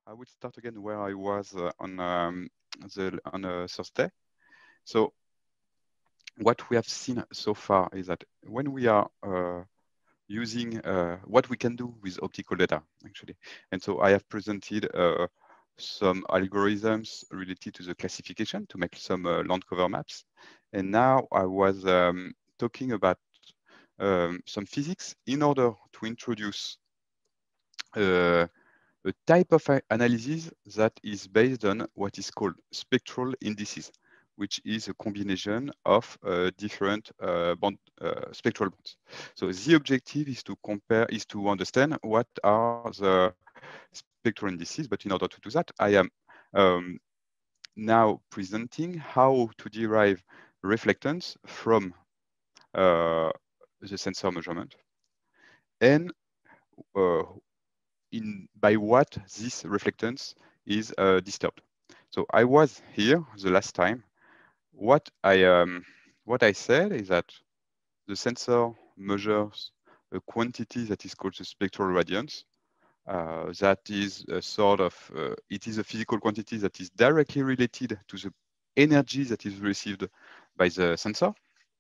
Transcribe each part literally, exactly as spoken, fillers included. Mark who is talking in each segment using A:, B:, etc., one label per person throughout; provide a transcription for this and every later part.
A: I will start again where I was uh, on um, the on a Thursday. So what we have seen so far is that when we are uh, using uh, what we can do with optical data, actually, and so I have presented uh, some algorithms related to the classification to make some uh, land cover maps, and now I was um, talking about um, some physics in order to introduce uh, a type of analysis that is based on what is called spectral indices, which is a combination of uh, different uh, bond, uh, spectral bonds. So the objective is to compare, is to understand what are the spectral indices. But in order to do that, I am um, now presenting how to derive reflectance from uh, the sensor measurement and uh, in by what this reflectance is uh, disturbed. So I was here the last time. What I um, what I said is that the sensor measures a quantity that is called the spectral radiance. Uh, that is a sort of uh, it is a physical quantity that is directly related to the energy that is received by the sensor.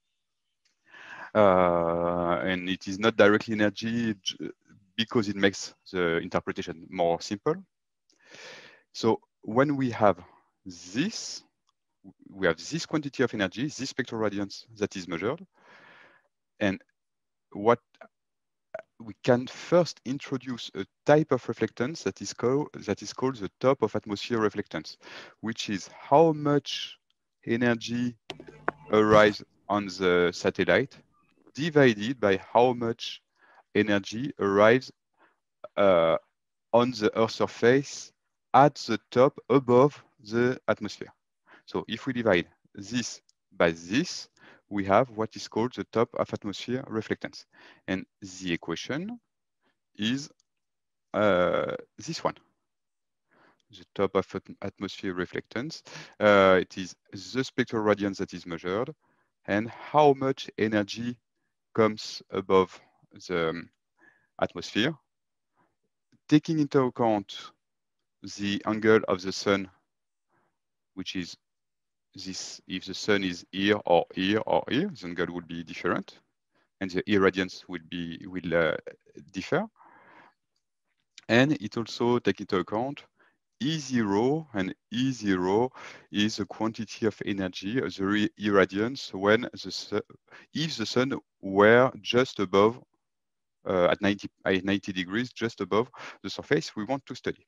A: Uh, and it is not directly energy because it makes the interpretation more simple. So when we have this, we have this quantity of energy, this spectral radiance that is measured, and what we can first introduce a type of reflectance that is called that is called the top of atmosphere reflectance, which is how much energy arrives on the satellite divided by how much energy arrives uh, on the Earth surface at the top above the atmosphere. So if we divide this by this, we have what is called the top of atmosphere reflectance. And the equation is uh, this one, the top of atmosphere reflectance. Uh, it is the spectral radiance that is measured and how much energy comes above the um, atmosphere, taking into account the angle of the sun, which is this, if the sun is here or here or here, the angle will be different, and the irradiance will be will uh, differ. And it also takes into account E zero, and E zero is the quantity of energy, the irradiance when the if the sun were just above uh, at ninety, at ninety degrees, just above the surface we want to study.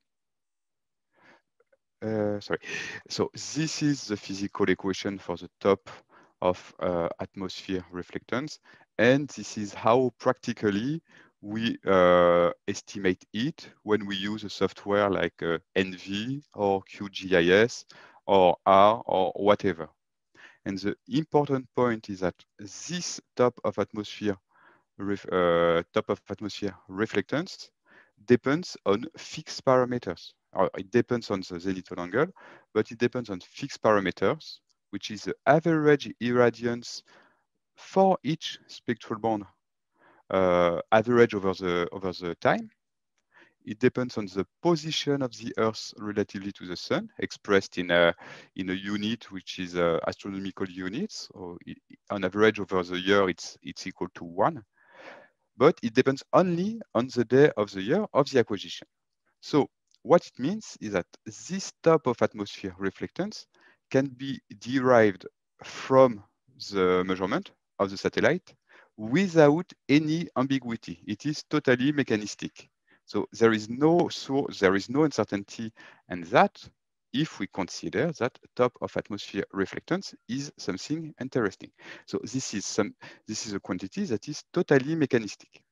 A: Uh, sorry. So this is the physical equation for the top of uh, atmosphere reflectance. And this is how practically we uh, estimate it when we use a software like uh, N V or Q G I S or R or whatever. And the important point is that this top of atmosphere uh, top of atmosphere reflectance depends on fixed parameters. Or it depends on the zenithal angle, but it depends on fixed parameters, which is the average irradiance for each spectral band, uh, average over the over the time. It depends on the position of the Earth relatively to the Sun, expressed in a in a unit which is uh, astronomical units. Or on average over the year, it's it's equal to one. But it depends only on the day of the year of the acquisition. So what it means is that this top of atmosphere reflectance can be derived from the measurement of the satellite without any ambiguity. It is totally mechanistic. So there is no so there is no uncertainty, and that if we consider that top of atmosphere reflectance is something interesting. So this is some this is a quantity that is totally mechanistic.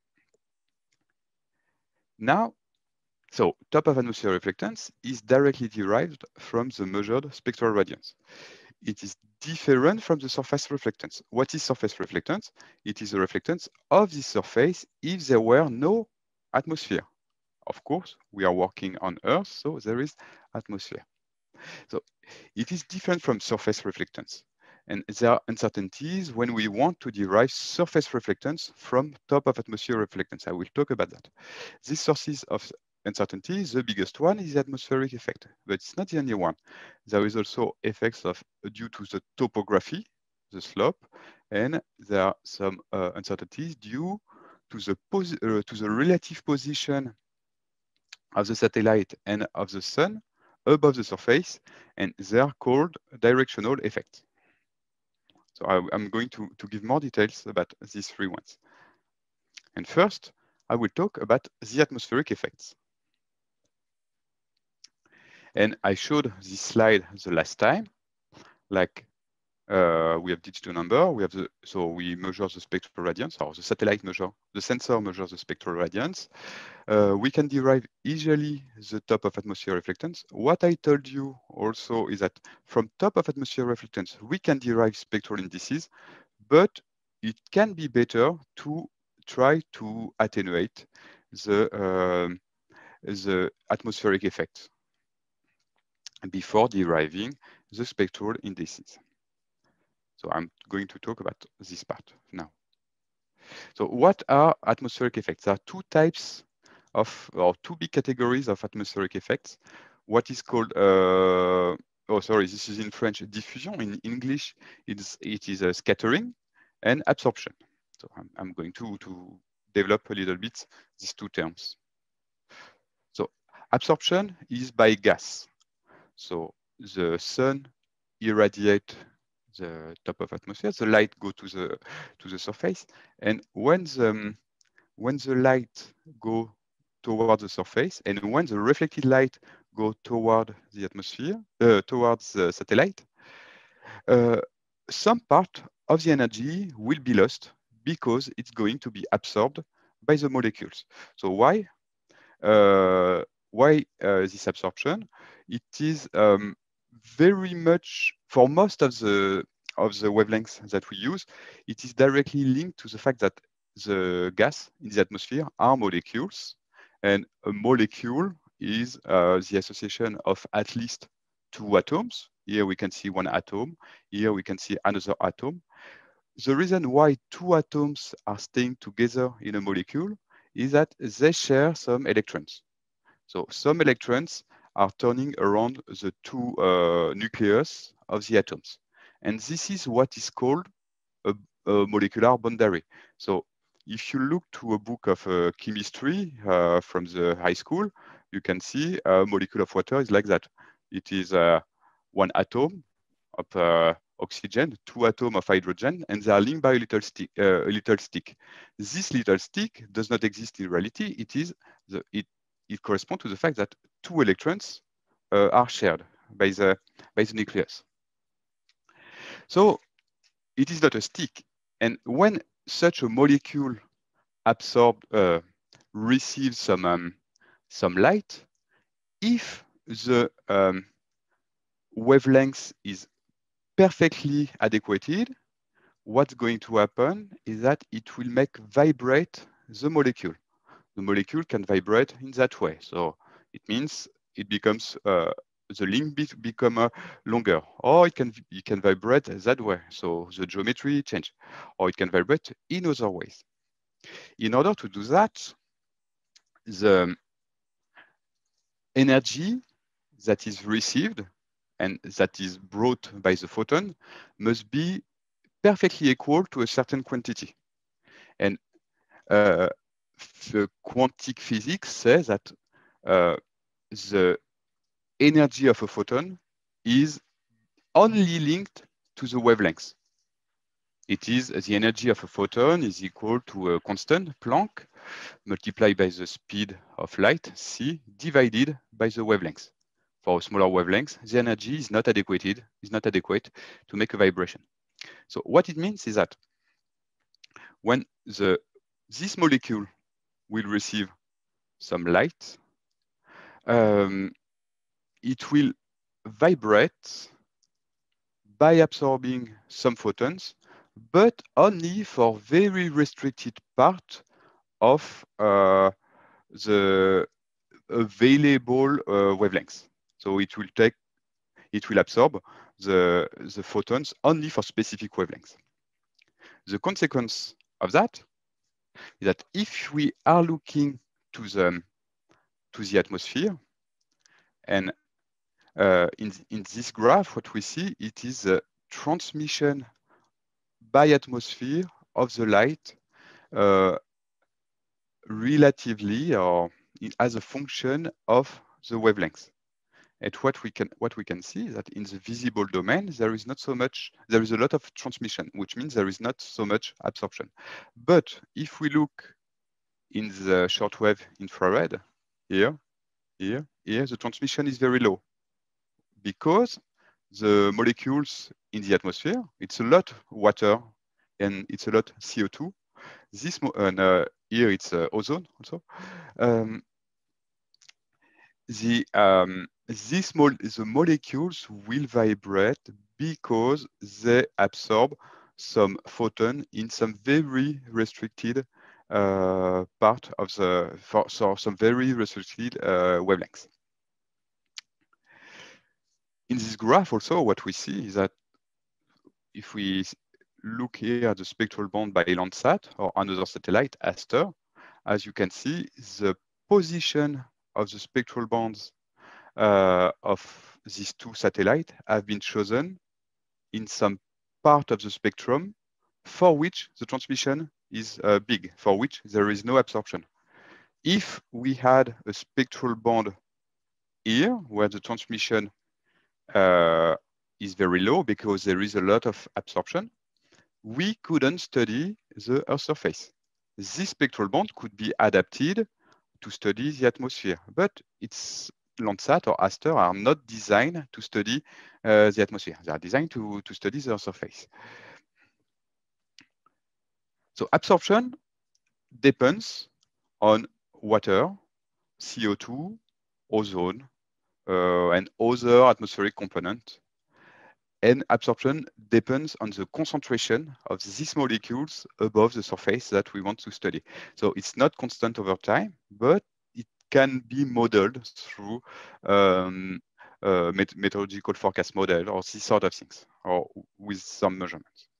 A: Now, so top of atmosphere reflectance is directly derived from the measured spectral radiance. It is different from the surface reflectance. What is surface reflectance? It is the reflectance of the surface if there were no atmosphere. Of course, we are working on Earth, so there is atmosphere. So it is different from surface reflectance. And there are uncertainties when we want to derive surface reflectance from top of atmosphere reflectance. I will talk about that. These sources of uncertainty, the biggest one is the atmospheric effect, but it's not the only one. There is also effects of due to the topography, the slope, and there are some uh, uncertainties due to the uh, to the relative position of the satellite and of the sun above the surface, and they are called directional effects. So I, I'm going to, to give more details about these three ones. And first, I will talk about the atmospheric effects. And I showed this slide the last time, like uh, we have digital number, we have the, so we measure the spectral radiance, or the satellite measure, the sensor measures the spectral radiance. Uh, we can derive easily the top of atmosphere reflectance. What I told you also is that from top of atmosphere reflectance, we can derive spectral indices, but it can be better to try to attenuate the, uh, the atmospheric effect before deriving the spectral indices. So I'm going to talk about this part now. So what are atmospheric effects? There are two types of, or two big categories of atmospheric effects. What is called, uh, oh, sorry, this is in French, diffusion. In English, it's, it is a scattering and absorption. So I'm, I'm going to, to develop a little bit these two terms. So absorption is by gas. So the sun irradiate the top of atmosphere, the light go to the to the surface, and when the when the light go toward the surface, and when the reflected light go toward the atmosphere, uh, towards the satellite, uh, some part of the energy will be lost because it's going to be absorbed by the molecules. So why? Uh, why uh, this absorption? It is um, very much, for most of the of the wavelengths that we use, it is directly linked to the fact that the gas in the atmosphere are molecules, and a molecule is uh, the association of at least two atoms. Here we can see one atom. Here we can see another atom. The reason why two atoms are staying together in a molecule is that they share some electrons. So some electrons are turning around the two uh, nucleus of the atoms. And this is what is called a, a molecular boundary. So if you look to a book of uh, chemistry uh, from the high school, you can see a molecule of water is like that. It is uh, one atom of uh, oxygen, two atoms of hydrogen, and they are linked by a little stick. Uh, a little stick. This little stick does not exist in reality. It is the, it, it corresponds to the fact that two electrons uh, are shared by the by the nucleus. So it is not a stick. And when such a molecule absorbs, uh, receives some um, some light, if the um, wavelength is perfectly adequated, what's going to happen is that it will make vibrate the molecule. The molecule can vibrate in that way. So it means it becomes, uh, the link be become uh, longer, or it can, it can vibrate that way. So the geometry change, or it can vibrate in other ways. In order to do that, the energy that is received and that is brought by the photon must be perfectly equal to a certain quantity. And uh, the quantum physics says that uh, the energy of a photon is only linked to the wavelength. It is the energy of a photon is equal to a constant, Planck, multiplied by the speed of light, c, divided by the wavelength. For a smaller wavelength, the energy is not adequate, is not adequate to make a vibration. So what it means is that when the this molecule will receive some light, um, it will vibrate by absorbing some photons, but only for very restricted part of uh, the available uh, wavelengths. So it will take, it will absorb the, the photons only for specific wavelengths. The consequence of that is that if we are looking to the, to the atmosphere. And uh, in, in this graph, what we see, it is a transmission by atmosphere of the light uh, relatively or in, as a function of the wavelength. And what we can what we can see is that in the visible domain, there is not so much, there is a lot of transmission, which means there is not so much absorption. But if we look in the shortwave infrared, here, here, here, the transmission is very low because the molecules in the atmosphere, it's a lot water and it's a lot C O two. This and uh, here it's uh, ozone also. Um, the um, this mo the molecules will vibrate because they absorb some photon in some very restricted uh, part of the for so some very restricted uh, wavelengths. In this graph also, what we see is that if we look here at the spectral band by Landsat or another satellite, Aster, as you can see, the position of the spectral bands uh, of these two satellites have been chosen in some part of the spectrum for which the transmission is uh, big, for which there is no absorption. If we had a spectral band here where the transmission uh, is very low because there is a lot of absorption, we couldn't study the Earth surface. This spectral band could be adapted to study the atmosphere, but it's Landsat or Aster are not designed to study uh, the atmosphere. They are designed to, to study the Earth surface. So absorption depends on water, C O two, ozone, uh, and other atmospheric components. And absorption depends on the concentration of these molecules above the surface that we want to study. So it's not constant over time, but it can be modeled through um, uh, met meteorological forecast model or these sort of things, or with some measurements.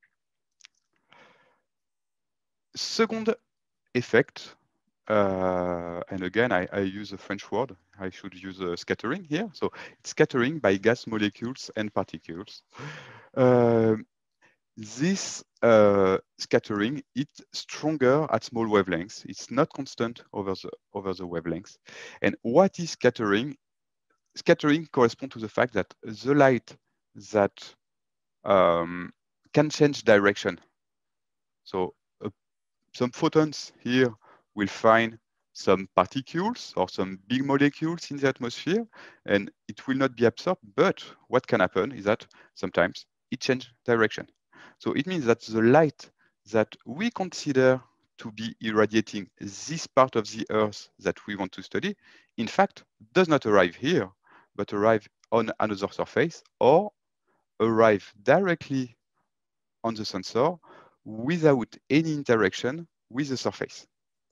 A: Second effect, uh, and again, I, I use a French word. I should use uh, scattering here. So it's scattering by gas molecules and particles. Uh, this uh, scattering, it's stronger at small wavelengths. It's not constant over the, over the wavelengths. And what is scattering? Scattering corresponds to the fact that the light that um, can change direction. So uh, some photons here will find some particles or some big molecules in the atmosphere, and it will not be absorbed. But what can happen is that sometimes it changes direction. So it means that the light that we consider to be irradiating this part of the Earth that we want to study, in fact, does not arrive here, but arrive on another surface or arrive directly on the sensor without any interaction with the surface.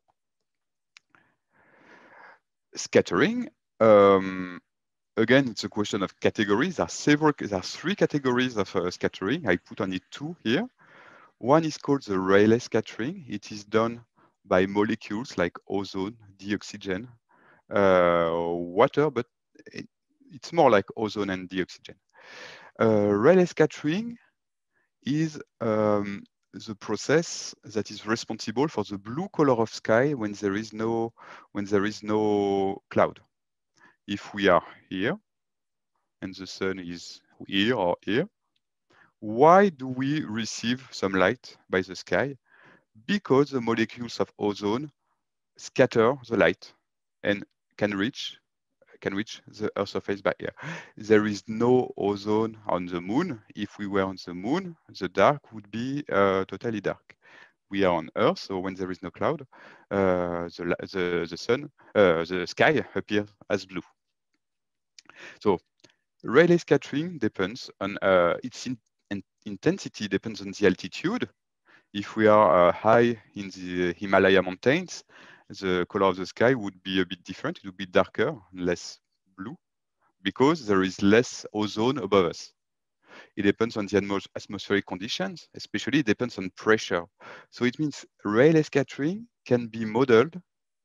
A: Scattering, um, again, it's a question of categories. There are several, there are three categories of uh, scattering. I put only two here. One is called the Rayleigh scattering. It is done by molecules like ozone, dioxygen, uh, water, but it, it's more like ozone and dioxygen. Uh, Rayleigh scattering is um, the process that is responsible for the blue color of sky when there is no when there is no cloud. If we are here and the sun is here or here, why do we receive some light by the sky? Because the molecules of ozone scatter the light and can reach can reach the Earth surface by air. There is no ozone on the moon. If we were on the moon, the dark would be uh, totally dark. We are on Earth, so when there is no cloud, uh, the, the, the sun, uh, the sky appears as blue. So Rayleigh scattering depends on uh, its in, in, intensity depends on the altitude. If we are uh, high in the Himalaya mountains, the color of the sky would be a bit different. It would be darker, less blue, because there is less ozone above us. It depends on the atmos atmospheric conditions, especially it depends on pressure. So it means Rayleigh scattering can be modeled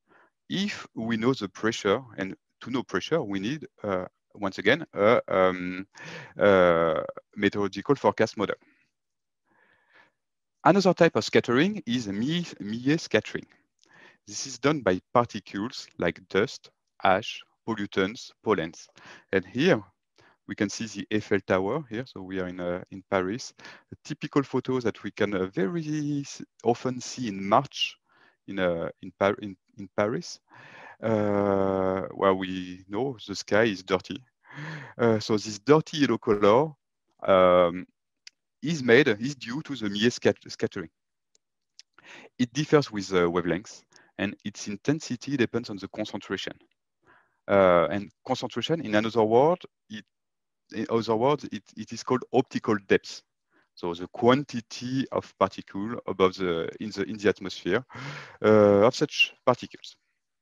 A: if we know the pressure, and to know pressure, we need, uh, once again, a um, uh, meteorological forecast model. Another type of scattering is Millet scattering. This is done by particles like dust, ash, pollutants, pollens. And here we can see the Eiffel Tower here. So we are in, uh, in Paris. A typical photo that we can uh, very often see in March in, uh, in, Par in, in Paris, uh, where we know the sky is dirty. Uh, so this dirty yellow color um, is made, is due to the Millet scat scattering. It differs with uh, wavelengths, and its intensity depends on the concentration. Uh, and concentration, in another word, it, in other words, it, it is called optical depth. So the quantity of particle above the in the in the atmosphere uh, of such particles.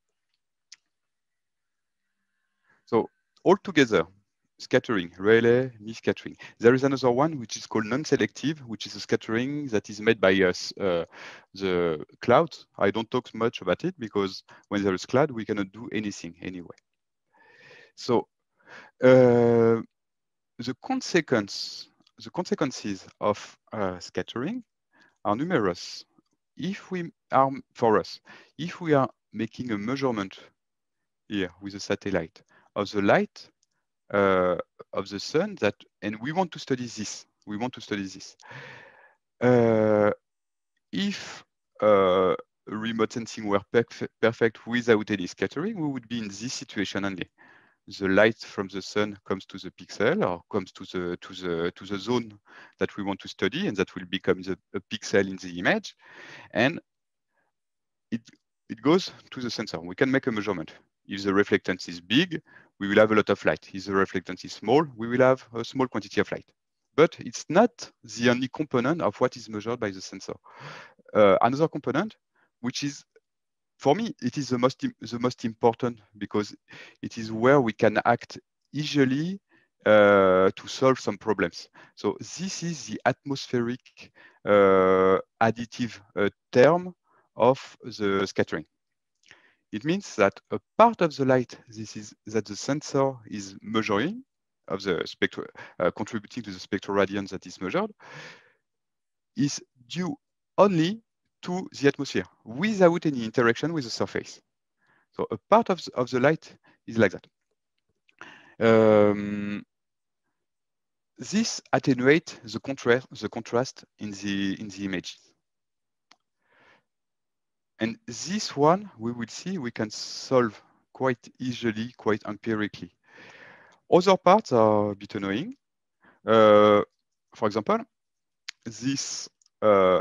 A: So altogether, scattering, Rayleigh, Millet scattering. There is another one which is called non-selective, which is a scattering that is made by us, uh, the clouds. I don't talk much about it because when there is cloud, we cannot do anything anyway. So uh, the consequence, the consequences of uh, scattering are numerous. If we are, for us, if we are making a measurement here with a satellite of the light uh, of the sun, that, and we want to study this, we want to study this. Uh, if uh, remote sensing were perf perfect without any scattering, we would be in this situation only. The light from the sun comes to the pixel or comes to the to the to the zone that we want to study, and that will become the, a pixel in the image, and it it goes to the sensor. We can make a measurement. If the reflectance is big, we will have a lot of light. If the reflectance is small, we will have a small quantity of light. But it's not the only component of what is measured by the sensor. Uh, another component, which is, for me, it is the most the most important because it is where we can act easily uh, to solve some problems. So this is the atmospheric uh, additive uh, term of the scattering. It means that a part of the light, this is that the sensor is measuring of the spectral, uh, contributing to the spectral radiance that is measured, is due only to the atmosphere without any interaction with the surface. So a part of the, of the light is like that. Um, this attenuates the contrast, the contrast in the in the image. And this one, we will see, we can solve quite easily, quite empirically. Other parts are a bit annoying. Uh, for example, this uh,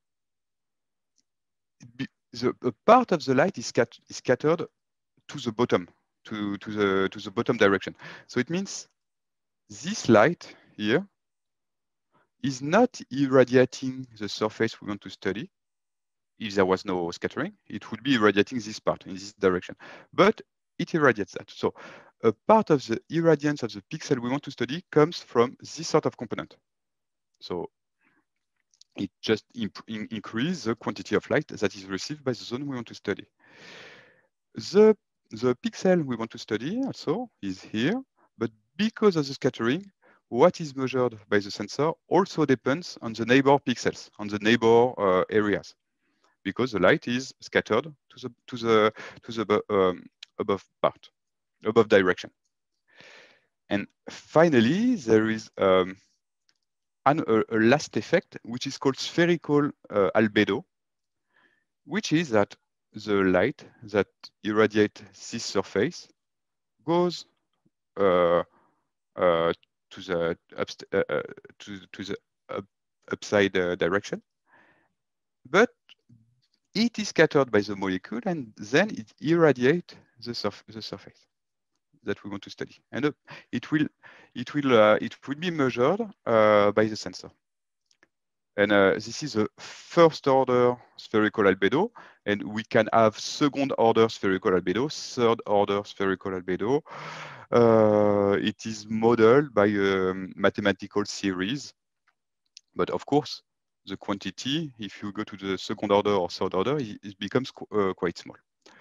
A: the a part of the light is, scat is scattered to the bottom, to, to the to the bottom direction. So it means this light here is not irradiating the surface we want to study. If there was no scattering, it would be irradiating this part in this direction, but it irradiates that. So a part of the irradiance of the pixel we want to study comes from this sort of component. So it just in increases the quantity of light that is received by the zone we want to study. The, the pixel we want to study also is here, but because of the scattering, what is measured by the sensor also depends on the neighbor pixels, on the neighbor uh, areas, because the light is scattered to the to the to the um, above part, above direction. And finally, there is um, an, a, a last effect, which is called spherical uh, albedo, which is that the light that irradiates this surface goes uh, uh, to the up, uh, uh, to, to the up, upside uh, direction, but it is scattered by the molecule, and then it irradiates the, surf the surface that we want to study, and uh, it will it will uh, it will be measured uh, by the sensor. And uh, this is a first order spherical albedo, and we can have second order spherical albedo, third order spherical albedo. Uh, it is modeled by a mathematical series, but of course, the quantity, if you go to the second order or third order, it, it becomes qu uh, quite small.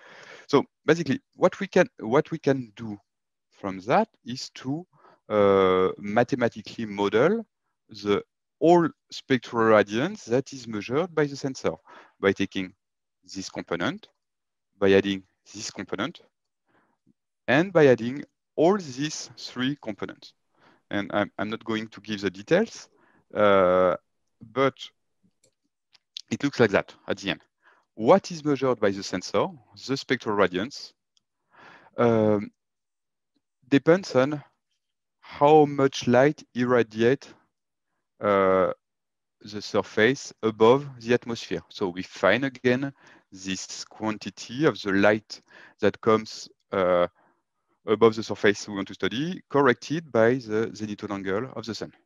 A: So basically, what we can what we can do from that is to uh, mathematically model the all spectral radiance that is measured by the sensor by taking this component, by adding this component, and by adding all these three components. And I'm, I'm not going to give the details, uh, but it looks like that at the end. What is measured by the sensor, the spectral radiance, um, depends on how much light irradiate uh, the surface above the atmosphere. So we find again this quantity of the light that comes uh, above the surface we want to study, corrected by the zenithal angle of the sun.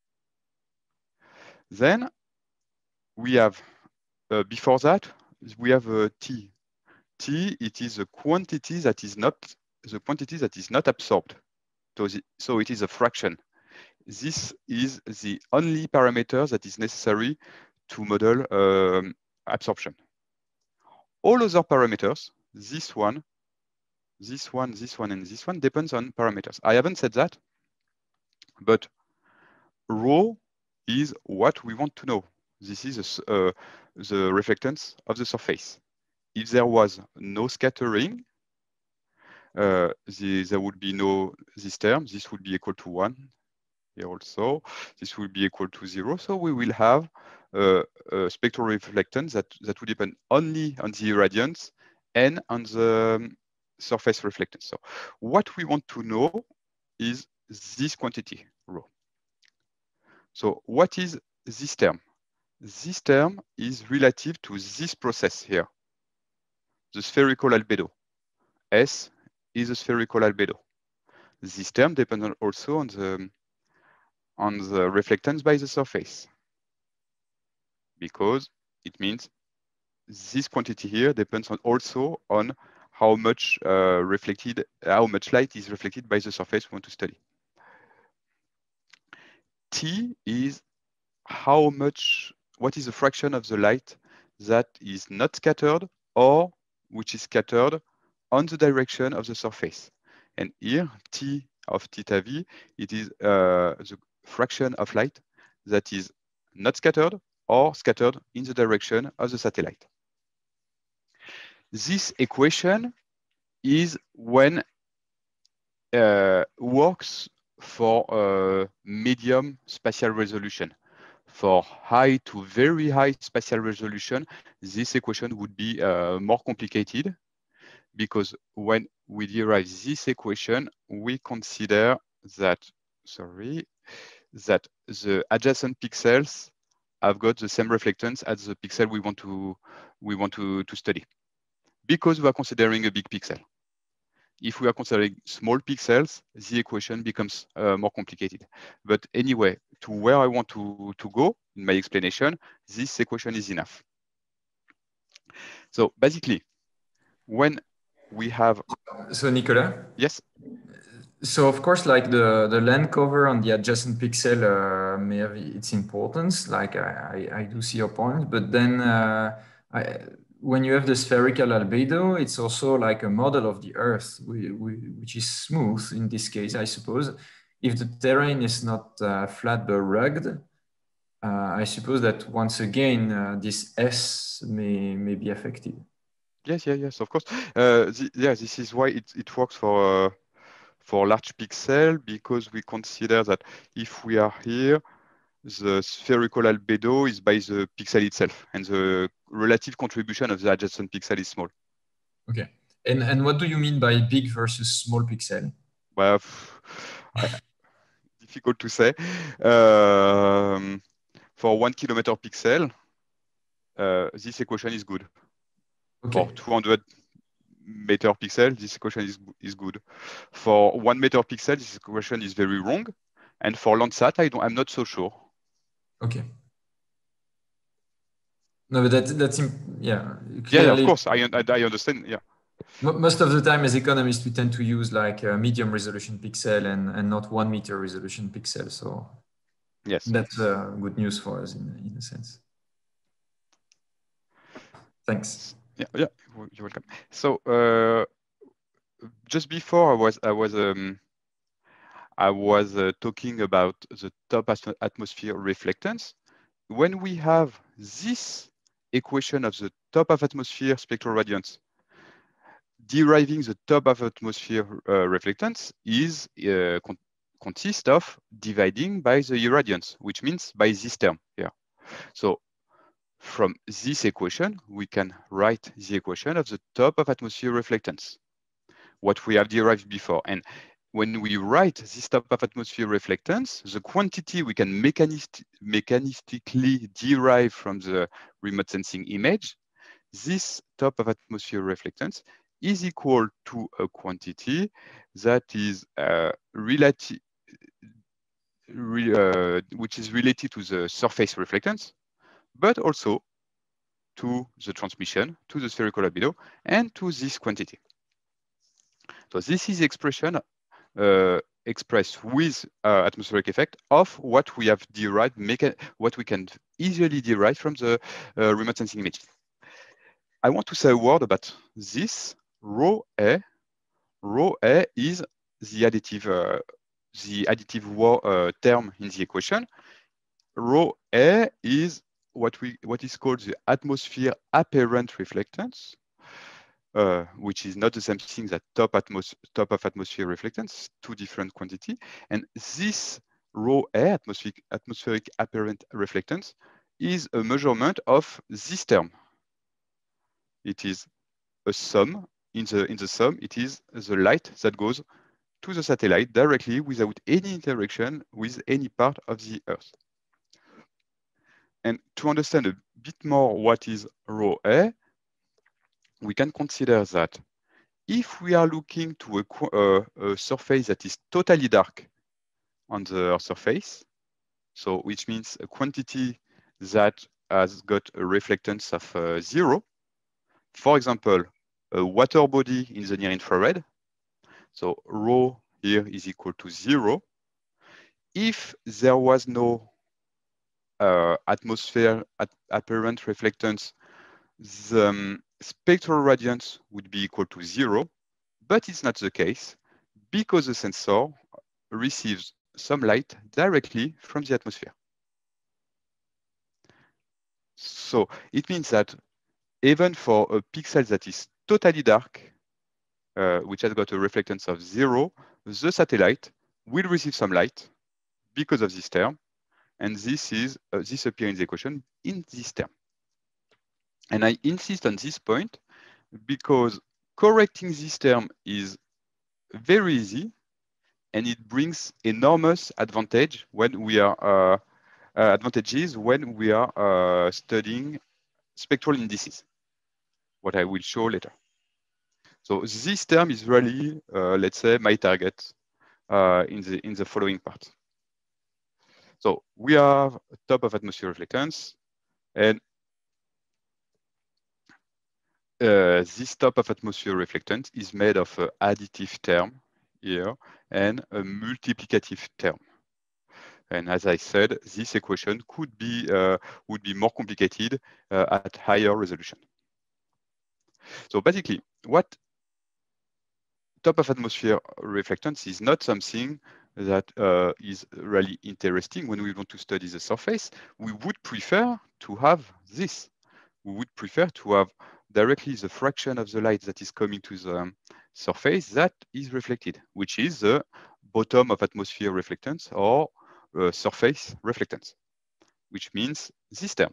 A: Then we have, uh, before that, we have a T. T, it is a quantity that is not, the quantity that is not absorbed. So, the, so it is a fraction. This is the only parameter that is necessary to model um, absorption. All other parameters, this one, this one, this one, and this one, depends on parameters. I haven't said that, but rho is what we want to know. This is a, uh, the reflectance of the surface. If there was no scattering, uh, the, there would be no this term. This would be equal to one. Here also, this will be equal to zero. So we will have uh, a spectral reflectance that, that will depend only on the irradiance and on the um, surface reflectance. So what we want to know is this quantity, rho. So what is this term? This term is relative to this process here, the spherical albedo. S is a spherical albedo. This term depends also on the on the reflectance by the surface, because it means this quantity here depends on also on how much uh, reflected, how much light is reflected by the surface we want to study. T is how much, what is the fraction of the light that is not scattered or which is scattered on the direction of the surface. And here, T of theta V, it is uh, the fraction of light that is not scattered or scattered in the direction of the satellite. This equation is when uh, works for uh, medium spatial resolution. For high to very high spatial resolution, this equation would be uh, more complicated, because when we derive this equation, we consider that, sorry, that the adjacent pixels have got the same reflectance as the pixel we want to we want to, to study, because we are considering a big pixel. If we are considering small pixels, the equation becomes uh, more complicated. But anyway, to where I want to, to go in my explanation, this equation is enough. So basically, when we have...
B: So Nicolas?
A: Yes?
B: So of course, like the, the land cover on the adjacent pixel uh, may have its importance, like I, I, I do see your point, but then uh, I, when you have the spherical albedo, it's also like a model of the Earth, we, we, which is smooth in this case, I suppose. If the terrain is not uh, flat but rugged, uh, I suppose that once again, uh, this S may, may be affected.
A: Yes, yeah, yes, of course. Uh, the, yeah, this is why it, it works for... Uh, for large pixel, because we consider that if we are here, the spherical albedo is by the pixel itself, and the relative contribution of the adjacent pixel is small.
B: Okay. And, and what do you mean by big versus small pixel?
A: Well, I, difficult to say. Um, for one kilometer pixel, uh, this equation is good.
B: Okay.
A: For two hundred meter pixel, this equation is, is good. For one meter pixel, this equation is very wrong. And for Landsat, I don't, I'm not so sure.
B: Okay. No, but that, that's, yeah. Clearly,
A: yeah, yeah, of course, I, I, I understand, yeah.
B: Most of the time as economists, we tend to use like a medium resolution pixel and, and not one meter resolution pixel. So
A: yes,
B: that's uh, good news for us in, in a sense. Thanks.
A: Yeah, yeah, you're welcome. So uh, just before I was I was um, I was uh, talking about the top atmosphere reflectance. When we have this equation of the top of atmosphere spectral radiance, deriving the top of atmosphere uh, reflectance is uh, con consists of dividing by the irradiance, which means by this term here. So from this equation, we can write the equation of the top of atmosphere reflectance, what we have derived before. And when we write this top of atmosphere reflectance, the quantity we can mechanist mechanistically derive from the remote sensing image, this top of atmosphere reflectance is equal to a quantity that is uh, relative, re, uh, which is related to the surface reflectance, but also to the transmission, to the spherical albedo, and to this quantity. So this is the expression uh, expressed with uh, atmospheric effect of what we have derived, make a, what we can easily derive from the uh, remote sensing image. I want to say a word about this. Rho A. Rho A is the additive, uh, the additive uh, term in the equation. Rho A is what we what is called the atmosphere apparent reflectance, uh, which is not the same thing that top atmos top of atmosphere reflectance, two different quantity. And this rho A, atmospheric atmospheric apparent reflectance, is a measurement of this term. It is a sum. In the in the sum, it is the light that goes to the satellite directly without any interaction with any part of the Earth. And to understand a bit more what is rho A, we can consider that if we are looking to a, uh, a surface that is totally dark on the Earth surface, so which means a quantity that has got a reflectance of uh, zero, for example, a water body in the near infrared, so rho here is equal to zero. If there was no uh, atmosphere at apparent reflectance, the um, spectral radiance would be equal to zero, but it's not the case because the sensor receives some light directly from the atmosphere. So it means that even for a pixel that is totally dark, uh, which has got a reflectance of zero, the satellite will receive some light because of this term. And this is uh, this appears in the equation in this term. And I insist on this point because correcting this term is very easy and it brings enormous advantage when we are uh, uh, advantages when we are uh, studying spectral indices, what I will show later. So this term is really, uh, let's say, my target uh, in the in the following part. So we have top of atmosphere reflectance, and uh, this top of atmosphere reflectance is made of an additive term here and a multiplicative term. And as I said, this equation could be uh, would be more complicated uh, at higher resolution. So basically, what top of atmosphere reflectance is not something that uh, is really interesting when we want to study the surface. We would prefer to have this. We would prefer to have directly the fraction of the light that is coming to the um, surface that is reflected, which is the bottom of atmosphere reflectance or uh, surface reflectance, which means this term.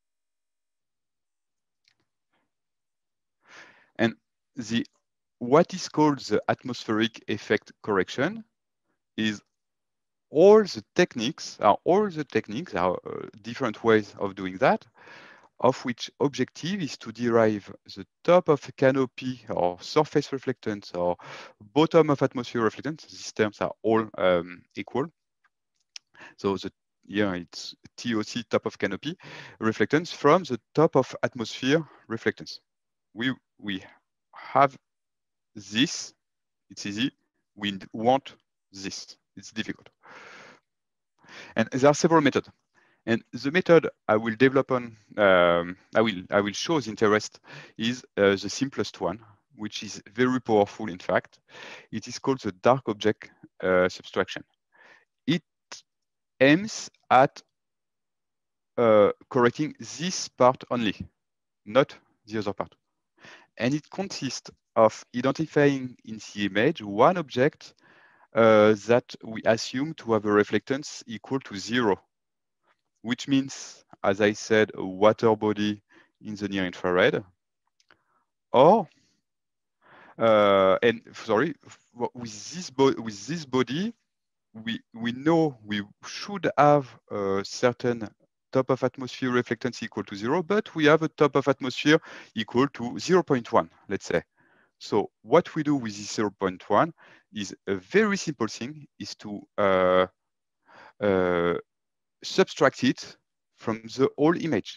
A: And the what is called the atmospheric effect correction is all the techniques, are all the techniques, are uh, different ways of doing that, of which objective is to derive the top of a canopy or surface reflectance or bottom of atmosphere reflectance. These terms are all um, equal. So the yeah, it's T O C, top of canopy reflectance from the top of atmosphere reflectance. We we have this, it's easy. We want this, it's difficult. And there are several methods. And the method I will develop on, um, I will I will show the interest is uh, the simplest one, which is very powerful. In fact, it is called the dark object uh, subtraction. It aims at uh, correcting this part only, not the other part. And it consists of identifying in the image one object uh, that we assume to have a reflectance equal to zero, which means, as I said, a water body in the near infrared, or uh, and sorry, with this with this body, we we know we should have a certain top of atmosphere reflectance equal to zero, but we have a top of atmosphere equal to zero point one, let's say. So what we do with this zero point one is a very simple thing, is to uh, uh, subtract it from the whole image.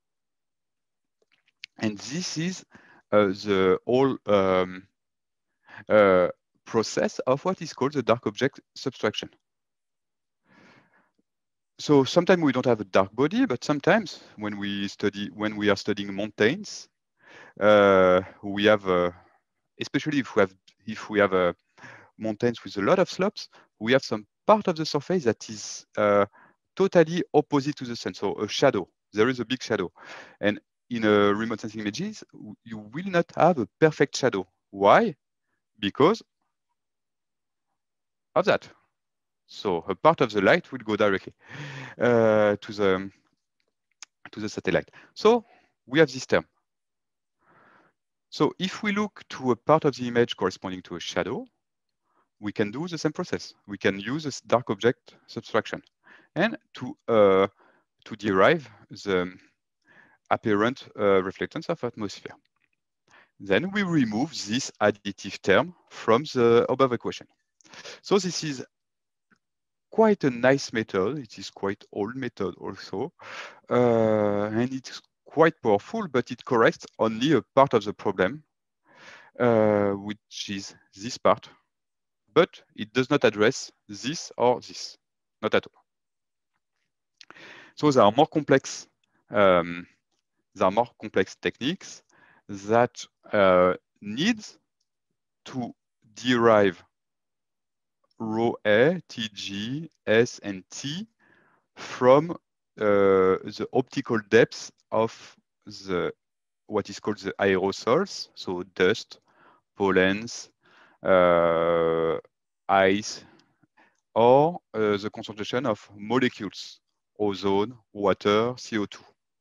A: And this is uh, the whole um, uh, process of what is called the dark object subtraction. So sometimes we don't have a dark body, but sometimes when we study, when we are studying mountains, uh, we have, uh, especially if we have, if we have uh, mountains with a lot of slopes, we have some part of the surface that is uh, totally opposite to the sun, so a shadow. There is a big shadow, and in a remote sensing images, you will not have a perfect shadow. Why? Because of that. So a part of the light will go directly uh, to the to the satellite. So we have this term. So if we look to a part of the image corresponding to a shadow, we can do the same process. We can use this dark object subtraction and to uh, to derive the apparent uh, reflectance of atmosphere. Then we remove this additive term from the above equation. So this is quite a nice method. It is quite old method also, uh, and it's quite powerful, but it corrects only a part of the problem, uh, which is this part, but it does not address this or this, not at all. So there are more complex, um, there are more complex techniques that uh, need to derive rho A, T G, S, and T from uh, the optical depths of the what is called the aerosols, so dust, pollens, uh, ice, or uh, the concentration of molecules, ozone, water, C O two.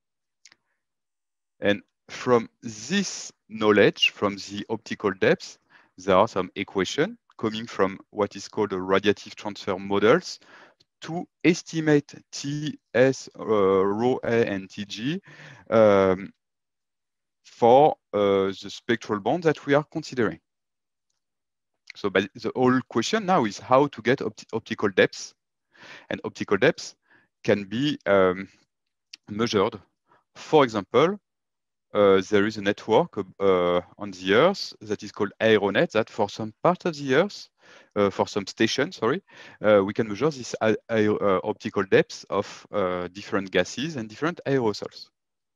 A: And from this knowledge, from the optical depths, there are some equations coming from what is called the radiative transfer models to estimate T, S, uh, rho A, and T G um, for uh, the spectral band that we are considering. So but the whole question now is how to get opt optical depths. And optical depths can be um, measured. For example, uh, there is a network uh, on the Earth that is called Aeronet, that for some part of the Earth, uh, for some station, sorry, uh, we can measure this uh, uh, optical depths of uh, different gases and different aerosols.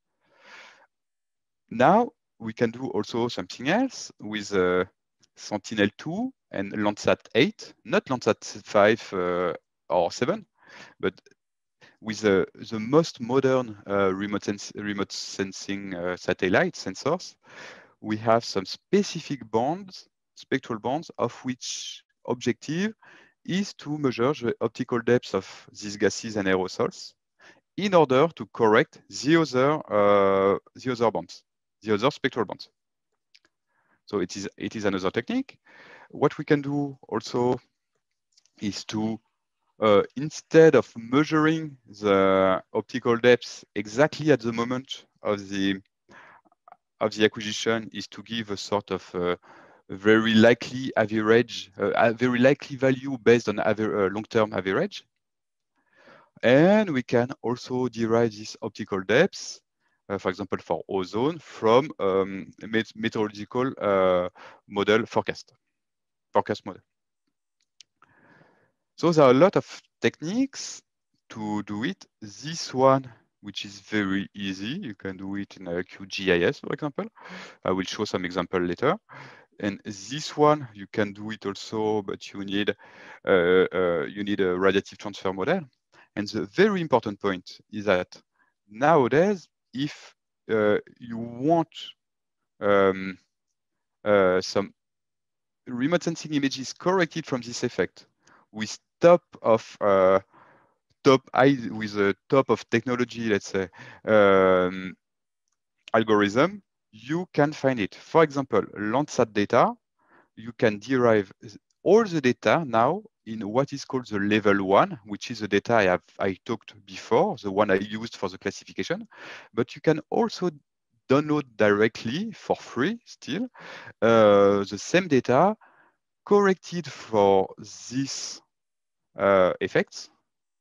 A: Now, we can do also something else with uh, Sentinel two and Landsat eight, not Landsat five uh, or seven, but with uh, the most modern uh, remote, sens remote sensing uh, satellite sensors, we have some specific bands, spectral bands, of which objective is to measure the optical depths of these gases and aerosols in order to correct the other, uh, the other bands, the other spectral bands. So it is, it is another technique. What we can do also is to Uh, instead of measuring the optical depths exactly at the moment of the of the acquisition, is to give a sort of uh, very likely average, uh, a very likely value based on uh, long-term average. And we can also derive this optical depths, uh, for example, for ozone, from um, met meteorological uh, model forecast, forecast model. So there are a lot of techniques to do it, this one, which is very easy, you can do it in a QGIS, for example. I will show some example later. And this one, you can do it also, but you need uh, uh, you need a radiative transfer model. And the very important point is that nowadays, if uh, you want um, uh, some remote sensing images corrected from this effect with top of uh, top with a top of technology, let's say, um, algorithm, you can find it. For example, Landsat data, you can derive all the data now in what is called the level one, which is the data I have I talked before, the one I used for the classification. But you can also download directly for free still uh, the same data corrected for these uh, effects.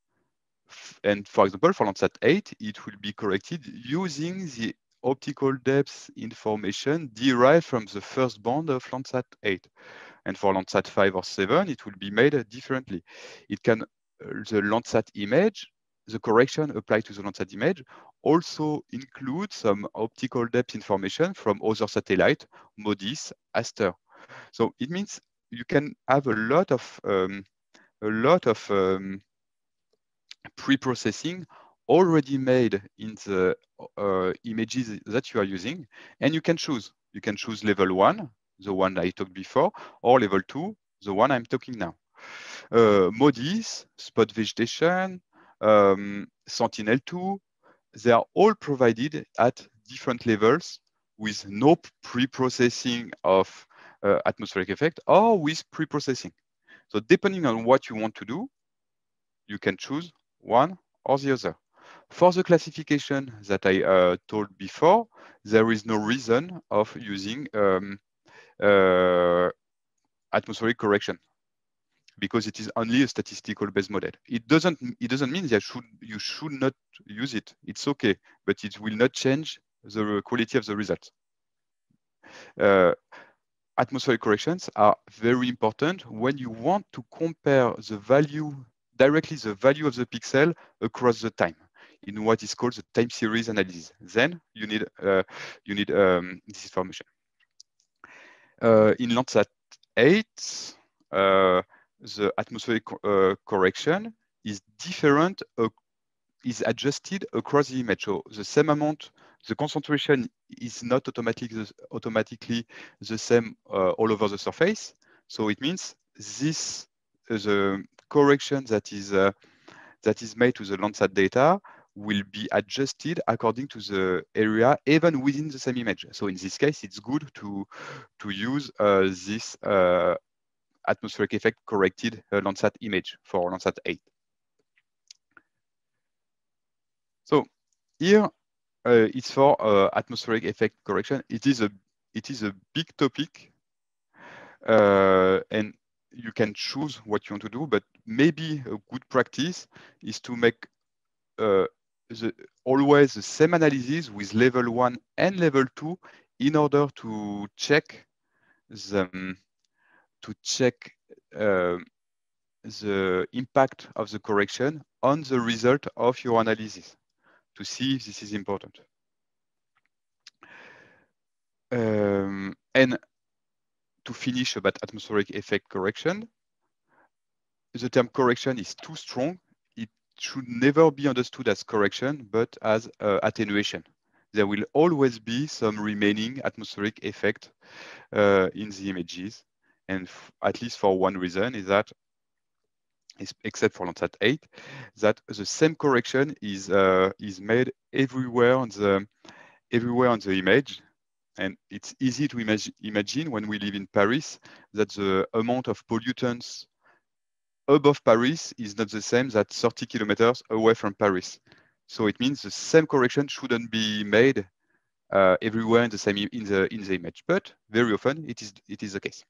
A: And for example, for Landsat eight, it will be corrected using the optical depth information derived from the first band of Landsat eight. And for Landsat five or seven, it will be made differently. It can, uh, the Landsat image, the correction applied to the Landsat image also includes some optical depth information from other satellites, MODIS, Aster. So it means you can have a lot of um, a lot of um, pre-processing already made in the uh, images that you are using, and you can choose. You can choose level one, the one I talked before, or level two, the one I'm talking now. Uh, MODIS, spot vegetation, um, Sentinel two, they are all provided at different levels with no pre-processing of uh, atmospheric effect or with pre-processing. So depending on what you want to do, you can choose one or the other. For the classification that I uh, told before, there is no reason of using um, uh, atmospheric correction because it is only a statistical based model. It doesn't it doesn't mean that should you should not use it. It's okay, but it will not change the quality of the results. Uh, atmospheric corrections are very important when you want to compare the value directly the value of the pixel across the time in what is called the time series analysis. Then you need uh, you need um, this information. Uh, in Landsat eight, uh, the atmospheric uh, correction is different, uh, is adjusted across the image. So the same amount, the concentration is not automatically automatically the same uh, all over the surface. So it means this uh, the correction that is uh, that is made to the Landsat data will be adjusted according to the area, even within the same image. So in this case, it's good to to use uh, this uh, atmospheric effect corrected uh, Landsat image for Landsat eight. So here uh, it's for uh, atmospheric effect correction. It is a it is a big topic, uh, and you can choose what you want to do. But maybe a good practice is to make uh, the, always the same analysis with level one and level two in order to check the to check uh, the impact of the correction on the result of your analysis to see if this is important. Um, and to finish about atmospheric effect correction, the term correction is too strong. It should never be understood as correction, but as uh, attenuation. There will always be some remaining atmospheric effect uh, in the images. And at least for one reason is that, is, except for Landsat eight, that the same correction is uh, is made everywhere on the everywhere on the image. And it's easy to imag imagine when we live in Paris that the amount of pollutants above Paris is not the same that thirty kilometers away from Paris. So it means the same correction shouldn't be made uh, everywhere in the same in the in the image, but very often it is it is the case.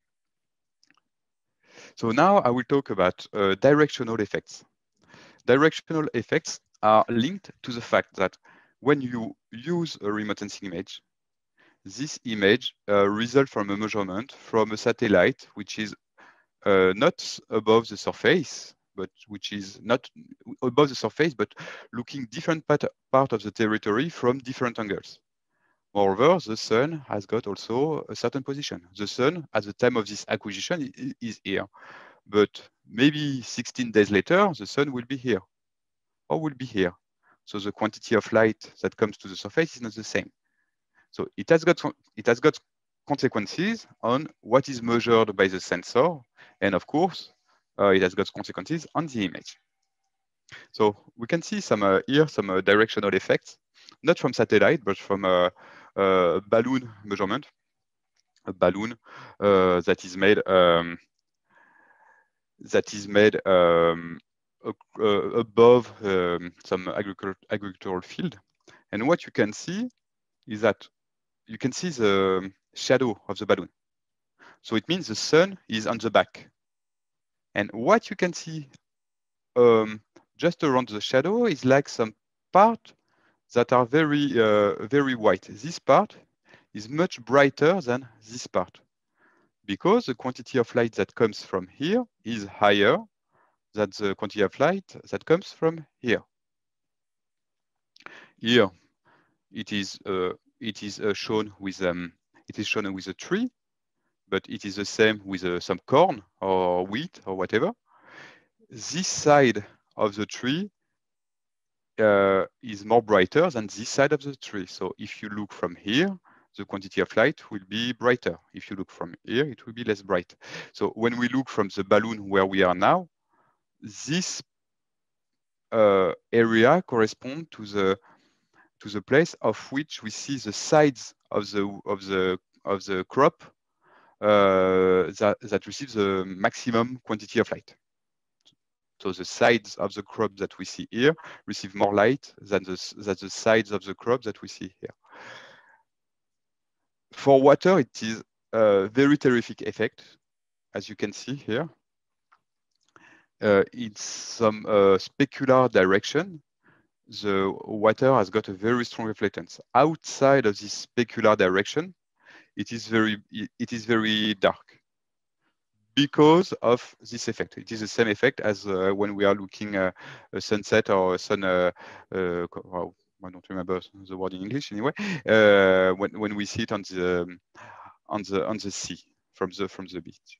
A: So now I will talk about uh, directional effects. Directional effects are linked to the fact that when you use a remote sensing image, this image uh, results from a measurement from a satellite which is uh, not above the surface, but which is not above the surface, but looking different part, part of the territory from different angles. Moreover, the sun has got also a certain position. The sun, at the time of this acquisition, is here. But maybe sixteen days later, the sun will be here, or will be here. So the quantity of light that comes to the surface is not the same. So it has got, it has got consequences on what is measured by the sensor. And of course, uh, it has got consequences on the image. So we can see some uh, here, some uh, directional effects, not from satellite, but from a, a balloon measurement, a balloon uh, that is made um, that is made um, uh, above um, some agricultural agricultural field. And what you can see is that you can see the shadow of the balloon. So it means the sun is on the back. And what you can see um, just around the shadow is like some part that are very, uh, very white. This part is much brighter than this part because the quantity of light that comes from here is higher than the quantity of light that comes from here. Here, it is uh, it is uh, shown with um, it is shown with a tree, but it is the same with uh, some corn or wheat or whatever. This side of the tree uh, is more brighter than this side of the tree. So if you look from here, the quantity of light will be brighter. If you look from here, it will be less bright. So when we look from the balloon where we are now, this uh, area corresponds to the to the place of which we see the sides of the of the of the crop uh, that that receives the maximum quantity of light. So the sides of the crop that we see here receive more light than the, than the sides of the crop that we see here. For water, it is a very terrific effect, as you can see here. Uh, in some uh, specular direction, the water has got a very strong reflectance. Outside of this specular direction, it is very, it is very dark because of this effect. It is the same effect as uh, when we are looking at a sunset or a sun, uh, uh, well, I don't remember the word in English anyway, uh, when, when we see it on the, on the, on the sea from the, from the beach.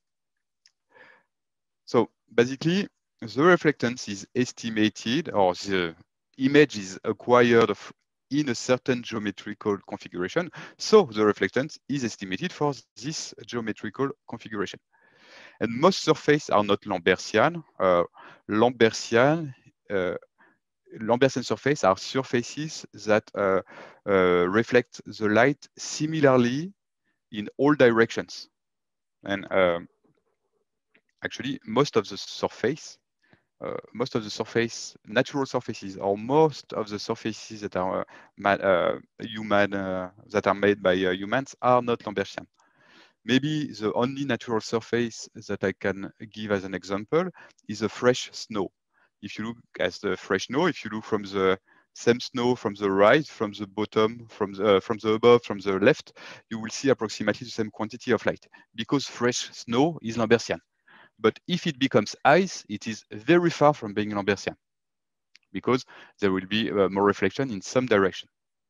A: So basically, the reflectance is estimated, or the image is acquired of, in a certain geometrical configuration. So the reflectance is estimated for this geometrical configuration. And most surfaces are not Lambertian. Uh, Lambertian, uh, Lambertian surfaces are surfaces that uh, uh, reflect the light similarly in all directions. And um, actually, most of the surface, uh, most of the surface, natural surfaces, or most of the surfaces that are uh, uh, human, uh, that are made by uh, humans, are not Lambertian. Maybe the only natural surface that I can give as an example is a fresh snow. If you look at the fresh snow, if you look from the same snow from the right, from the bottom, from the, uh, from the above, from the left, you will see approximately the same quantity of light because fresh snow is Lambertian. But if it becomes ice, it is very far from being Lambertian because there will be uh, more reflection in some direction.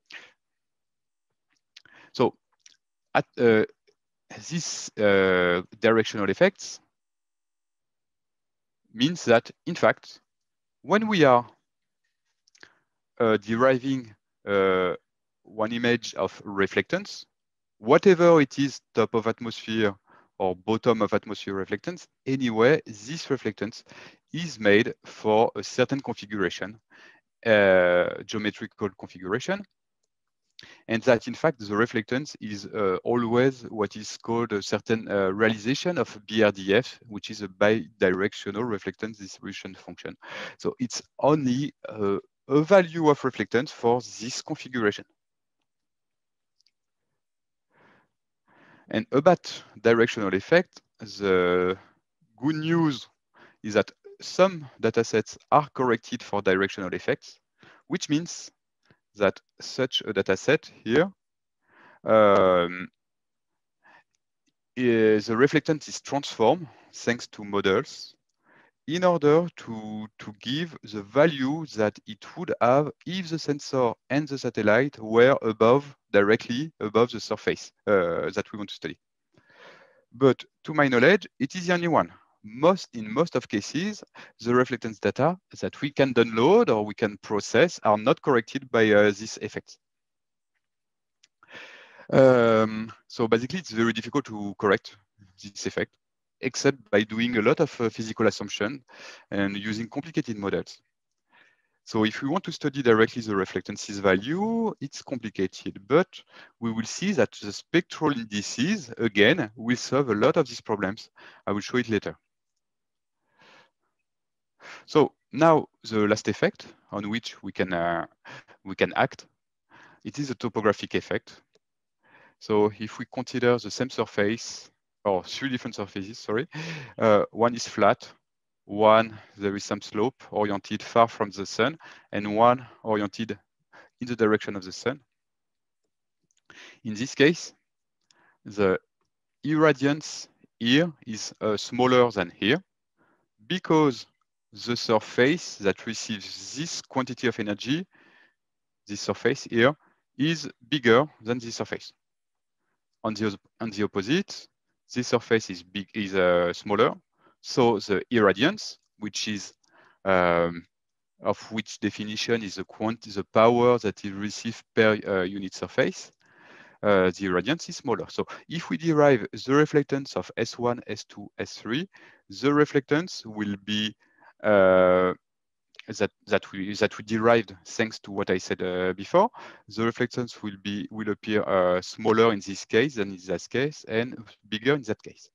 A: So at uh, these uh, directional effects means that, in fact, when we are uh, deriving uh, one image of reflectance, whatever it is, top of atmosphere or bottom of atmosphere reflectance, anyway, this reflectance is made for a certain configuration, uh, geometrical configuration, and that in fact the reflectance is uh, always what is called a certain uh, realization of B R D F, which is a bidirectional reflectance distribution function. So it's only uh, a value of reflectance for this configuration. And about directional effect, the good news is that some datasets are corrected for directional effects, which means that such a dataset here, um, is, the reflectance is transformed thanks to models in order to, to give the value that it would have if the sensor and the satellite were above, directly above the surface uh, that we want to study. But to my knowledge, it is the only one. Most, in most of cases, the reflectance data that we can download or we can process are not corrected by uh, this effect. Um, so basically, it's very difficult to correct this effect, except by doing a lot of uh, physical assumption and using complicated models. So if we want to study directly the reflectances value, it's complicated, but we will see that the spectral indices, again, will solve a lot of these problems. I will show it later. So now the last effect on which we can, uh, we can act, it is a topographic effect. So if we consider the same surface, or three different surfaces, sorry, uh, one is flat, one, there is some slope oriented far from the sun, and one oriented in the direction of the sun. In this case, the irradiance here is uh, smaller than here because the surface that receives this quantity of energy, this surface here, is bigger than this surface. On the, on the opposite, this surface is big, is uh, smaller. So the irradiance, which is um, of which definition is the quantity, the power that is received per uh, unit surface, uh, the irradiance is smaller. So if we derive the reflectance of S one, S two, S three, the reflectance will be uh, that that we that we derived thanks to what I said uh, before. The reflectance will be will appear uh, smaller in this case than in that case and bigger in that case.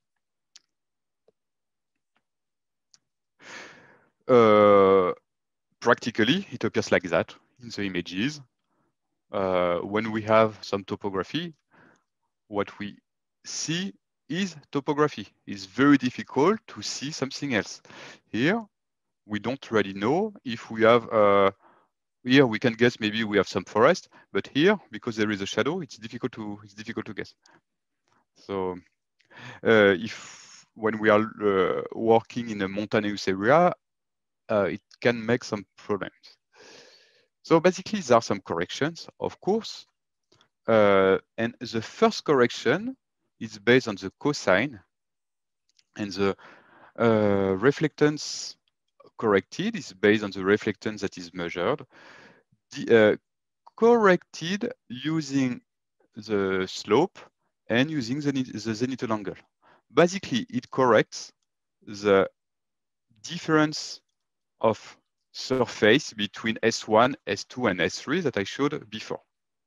A: Uh, practically, it appears like that in the images. Uh, when we have some topography, what we see is topography. It's very difficult to see something else. Here, we don't really know if we have, uh, here we can guess maybe we have some forest, but here, because there is a shadow, it's difficult to, it's difficult to guess. So uh, if, when we are uh, working in a mountainous area, uh, it can make some problems. So basically, there are some corrections, of course. Uh, and the first correction is based on the cosine, and the uh, reflectance corrected is based on the reflectance that is measured, the, uh, corrected using the slope and using the, the zenithal angle. Basically, it corrects the difference of surface between S one, S two, and S three that I showed before.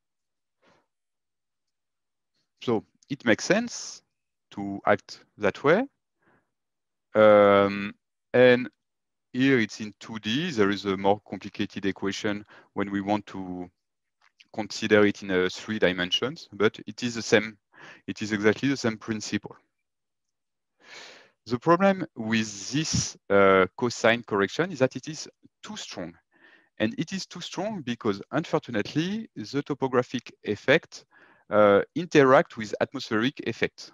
A: So it makes sense to act that way. Um, and here it's in two D. There is a more complicated equation when we want to consider it in a three dimensions, but it is the same. It is exactly the same principle. The problem with this uh, cosine correction is that it is too strong. And it is too strong because, unfortunately, the topographic effect uh, interact with atmospheric effect.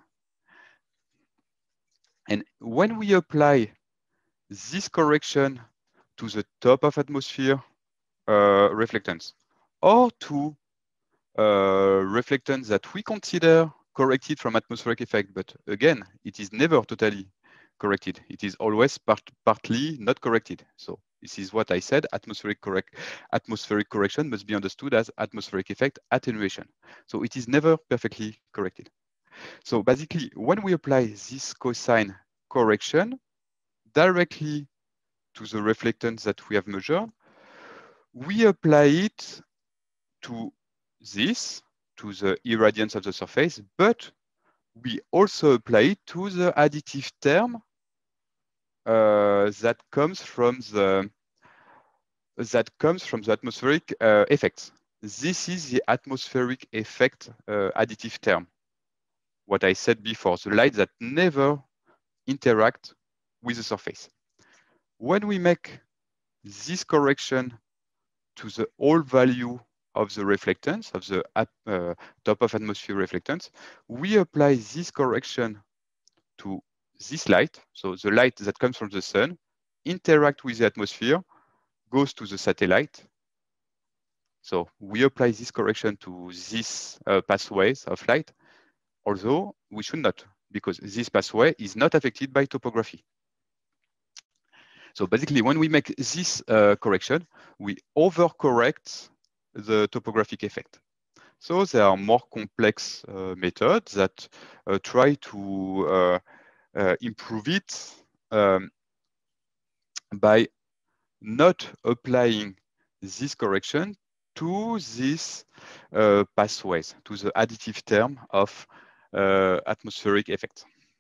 A: And when we apply this correction to the top of atmosphere uh, reflectance or to uh, reflectance that we consider corrected from atmospheric effect, but again, it is never totally corrected. It is always part, partly not corrected. So this is what I said, atmospheric, correct, atmospheric correction must be understood as atmospheric effect attenuation. So it is never perfectly corrected. So basically, when we apply this cosine correction directly to the reflectance that we have measured, we apply it to this, to the irradiance of the surface, but we also apply it to the additive term uh, that comes from the that comes from the atmospheric uh, effects. This is the atmospheric effect uh, additive term. What I said before, the light that never interact with the surface. When we make this correction to the whole value of the reflectance, of the uh, top of atmosphere reflectance, we apply this correction to this light, so the light that comes from the sun, interact with the atmosphere, goes to the satellite. So we apply this correction to these uh, pathways of light, although we should not, because this pathway is not affected by topography. So basically, when we make this uh, correction, we overcorrect the topographic effect. So there are more complex uh, methods that uh, try to uh, uh, improve it um, by not applying this correction to these uh, pathways, to the additive term of uh, atmospheric effect.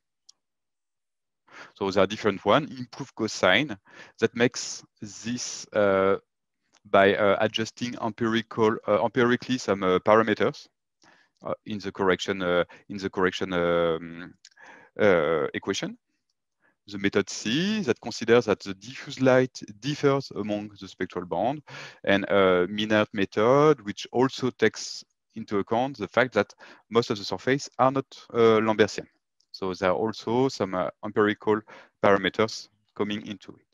A: So there are different ones. Improve cosine that makes this uh, by uh, adjusting empirical, uh, empirically some uh, parameters uh, in the correction uh, in the correction um, uh, equation. The method C that considers that the diffuse light differs among the spectral band, and a Minert method which also takes into account the fact that most of the surface are not uh, Lambertian. So there are also some uh, empirical parameters coming into it.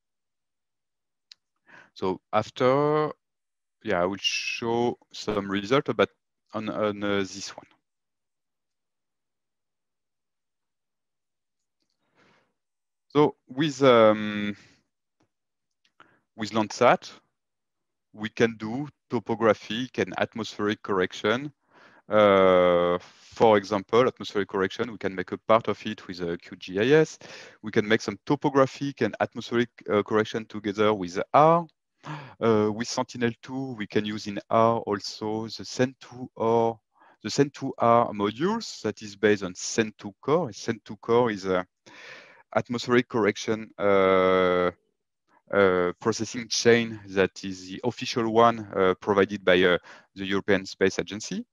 A: So after, yeah, I will show some result about on, on uh, this one. So with um, with Landsat, we can do topographic and atmospheric correction. Uh, for example, atmospheric correction, we can make a part of it with a QGIS. We can make some topographic and atmospheric uh, correction together with R. Uh, with Sentinel two, we can use in R also the Sen two R, the Sen two R modules that is based on Sen two core. Sen two core is a atmospheric correction uh, uh, processing chain that is the official one uh, provided by uh, the European Space Agency.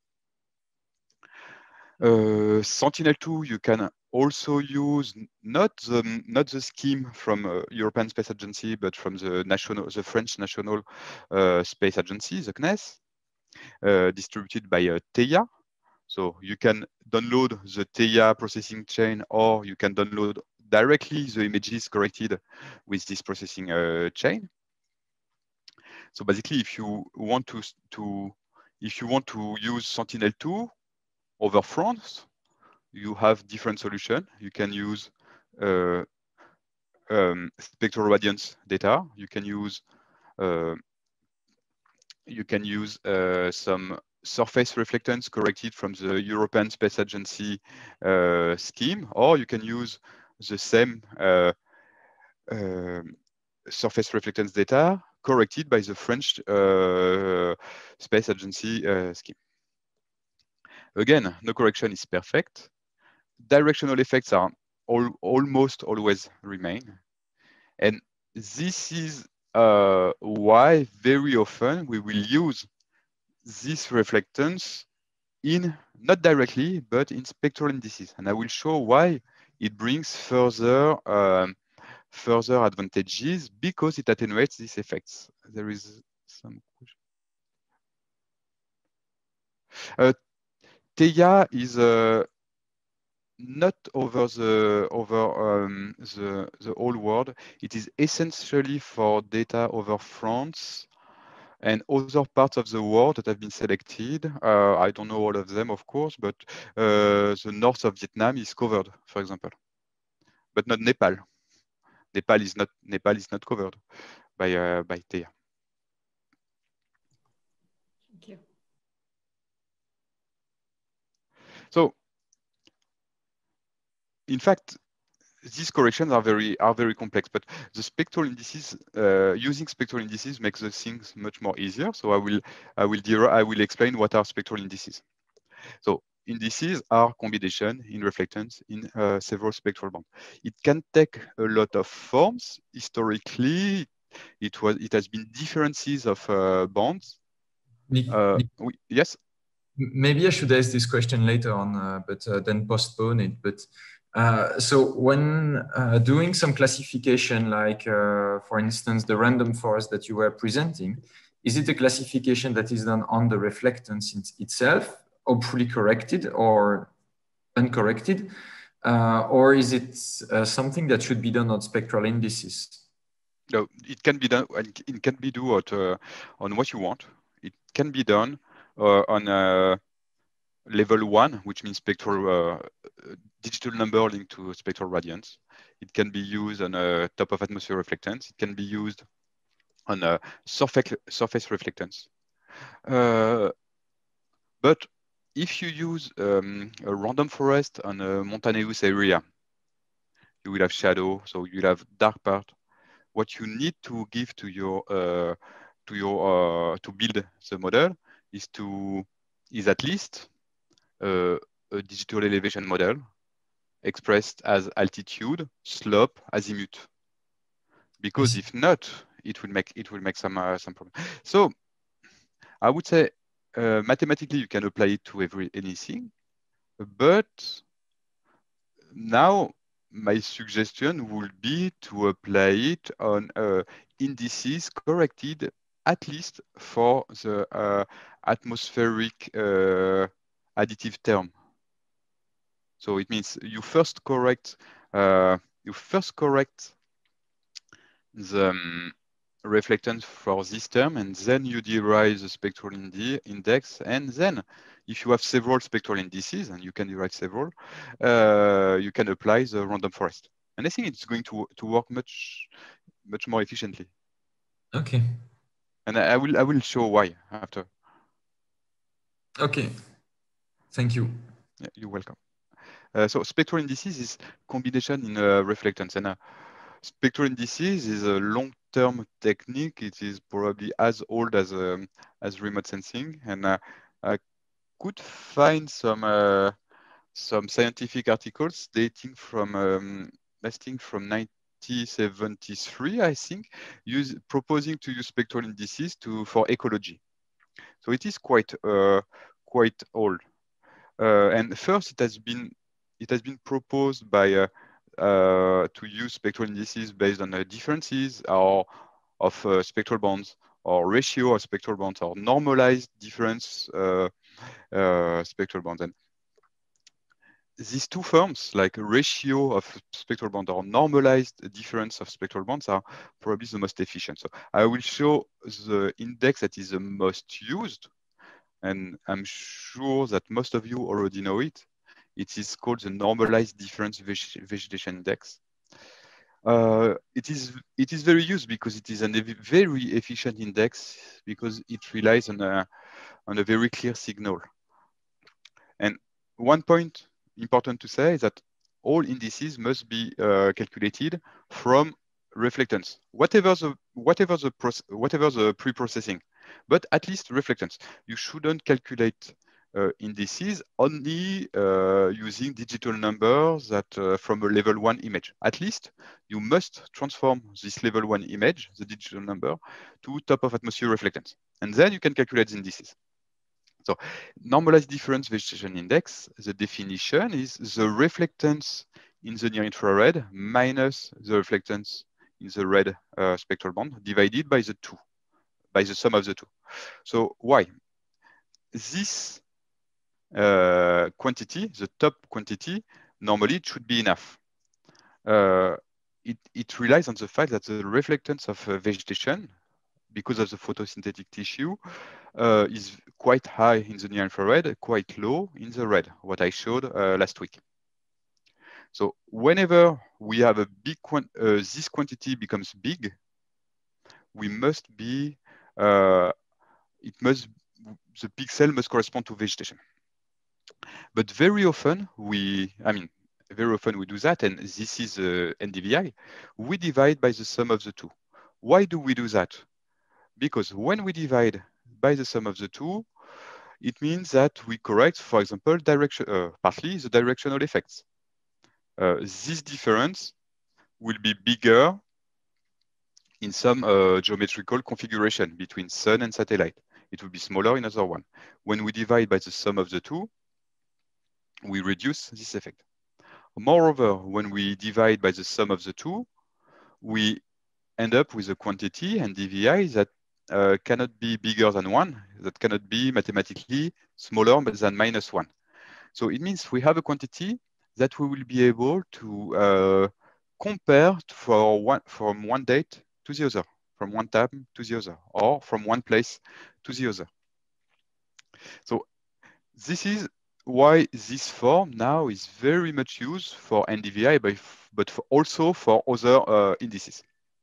A: Uh, Sentinel two, you can also use not the, not the scheme from uh, European Space Agency, but from the national, the French National uh, Space Agency, the C N E S, uh, distributed by uh, Theia. So you can download the Theia processing chain, or you can download directly the images corrected with this processing uh, chain. So basically, if you want to, to if you want to use Sentinel two over France, you have different solutions. You can use uh, um, spectral radiance data. You can use uh, you can use uh, some surface reflectance corrected from the European Space Agency uh, scheme, or you can use the same uh, uh, surface reflectance data corrected by the French uh, Space Agency uh, scheme. Again, no correction is perfect. Directional effects are all, almost always remain. And this is uh, why very often we will use this reflectance in, not directly, but in spectral indices. And I will show why it brings further, um, further advantages because it attenuates these effects. There is some question. Uh, Theia is uh, not over the over um, the the whole world. It is essentially for data over France and other parts of the world that have been selected. Uh, I don't know all of them, of course, but uh, the north of Vietnam is covered, for example, but not Nepal. Nepal is not Nepal is not covered by uh, by Theia.
C: Thank you.
A: So, in fact, these corrections are very are very complex, but the spectral indices uh, using spectral indices makes the things much more easier. So I will I will I will explain what are spectral indices. So indices are combination in reflectance in uh, several spectral bands. It can take a lot of forms. Historically, it was it has been differences of uh, bands.
B: Nick,
A: Uh,
B: Nick,
A: we, yes.
B: Maybe I should ask this question later on, uh, but uh, then postpone it. But uh, so when uh, doing some classification, like uh, for instance, the random forest that you were presenting, is it a classification that is done on the reflectance in itself, hopefully corrected or uncorrected? Uh, or is it uh, something that should be done on spectral indices?
A: No, it can be done. It can be do at, uh, on what you want. It can be done uh, on uh, level one, which means spectral uh, digital number linked to spectral radiance. It can be used on a top of atmosphere reflectance. It can be used on a surface surface reflectance. Uh, but if you use um, a random forest on a mountainous area, you will have shadow, so you'll have dark part. What you need to give to your uh, to your uh, to build the model is to is at least uh, a digital elevation model expressed as altitude, slope, azimuth. Because if not, it will make it will make some uh, some problem. So I would say uh, mathematically you can apply it to every anything, but now my suggestion would be to apply it on uh, indices corrected at least for the uh, atmospheric uh, additive term. So it means you first correct uh, you first correct the um, reflectance for this term, and then you derive the spectral indi index, and then if you have several spectral indices, and you can derive several, uh, you can apply the random forest. And I think it's going to, to work much much more efficiently.
B: Okay.
A: And I, I will I will show why after.
B: Okay. Thank you.
A: Yeah, you're welcome. Uh, so spectral indices is combination in uh, reflectance, and uh, spectral indices is a long-term technique. It is probably as old as um, as remote sensing, and uh, I could find some uh, some scientific articles dating from um, I think from nineteen seventy-three, I think, use proposing to use spectral indices to for ecology. So it is quite uh, quite old. Uh, and first, it has been it has been proposed by uh, uh, to use spectral indices based on the differences or of uh, spectral bands, or ratio of spectral bands, or normalized difference uh, uh, spectral bands. And these two forms, like ratio of spectral band or normalized difference of spectral bands, are probably the most efficient. So I will show the index that is the most used, and I'm sure that most of you already know it. It is called the normalized difference vegetation index. Uh, it is it is very used because it is a very efficient index, because it relies on a on a very clear signal. And one point important to say is that all indices must be uh, calculated from reflectance, whatever the whatever the whatever the pre-processing, but at least reflectance. You shouldn't calculate uh, indices only uh, using digital numbers that uh, from a level one image. At least you must transform this level one image, the digital number, to top of atmosphere reflectance, and then you can calculate the indices. So normalized difference vegetation index, the definition is the reflectance in the near infrared minus the reflectance in the red uh, spectral band divided by the two, by the sum of the two. So why? This uh, quantity, the top quantity, normally it should be enough. Uh, it, it relies on the fact that the reflectance of uh, vegetation, because of the photosynthetic tissue, uh, is quite high in the near infrared, quite low in the red, what I showed uh, last week. So whenever we have a big, quant uh, this quantity becomes big, we must be, uh, it must, the pixel must correspond to vegetation. But very often we, I mean, very often we do that, and this is uh, N D V I, we divide by the sum of the two. Why do we do that? Because when we divide by the sum of the two, it means that we correct, for example, direction, uh, partly the directional effects. Uh, this difference will be bigger in some uh, geometrical configuration between sun and satellite. It will be smaller in other one. When we divide by the sum of the two, we reduce this effect. Moreover, when we divide by the sum of the two, we end up with a quantity, N D V I, that uh, cannot be bigger than one, that cannot be mathematically smaller than minus one. So it means we have a quantity that we will be able to uh, compare for one, from one date to the other, from one time to the other, or from one place to the other. So this is why this form now is very much used for N D V I, but, but for also for other uh, indices.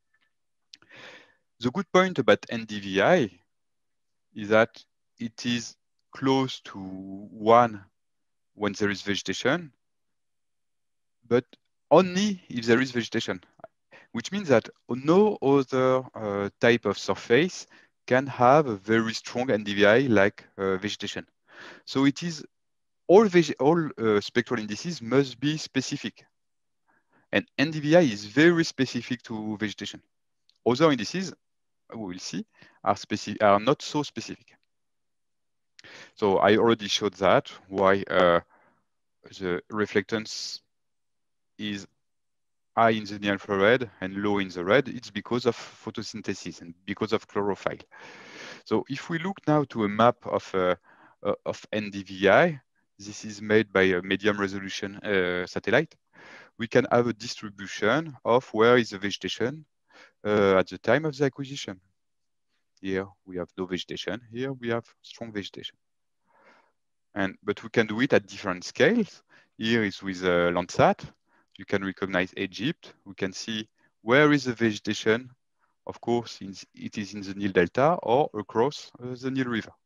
A: The good point about N D V I is that it is close to one when there is vegetation, but only if there is vegetation, which means that no other uh, type of surface can have a very strong N D V I like uh, vegetation. So it is all, all uh, spectral indices must be specific. And N D V I is very specific to vegetation. Other indices, we will see, are, are not so specific. So I already showed that, why uh, the reflectance is high in the near infrared and low in the red. It's because of photosynthesis and because of chlorophyll. So if we look now to a map of, uh, uh, of N D V I, this is made by a medium resolution uh, satellite, we can have a distribution of where is the vegetation uh, at the time of the acquisition. Here we have no vegetation, here we have strong vegetation. And, but we can do it at different scales. Here is with uh, Landsat. You can recognize Egypt. We can see where is the vegetation. Of course, in, it is in the Nile Delta or across uh, the Nile River.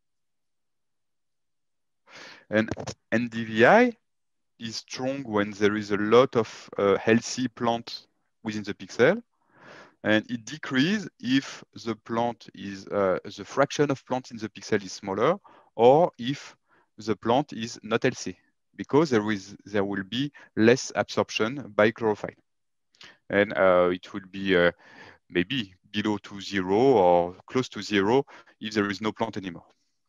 A: And N D V I is strong when there is a lot of uh, healthy plants within the pixel. And it decreases if the plant is, uh, the fraction of plant in the pixel is smaller, or if the plant is not healthy, because there is there will be less absorption by chlorophyll. And uh, it will be uh, maybe below to zero or close to zero if there is no plant anymore.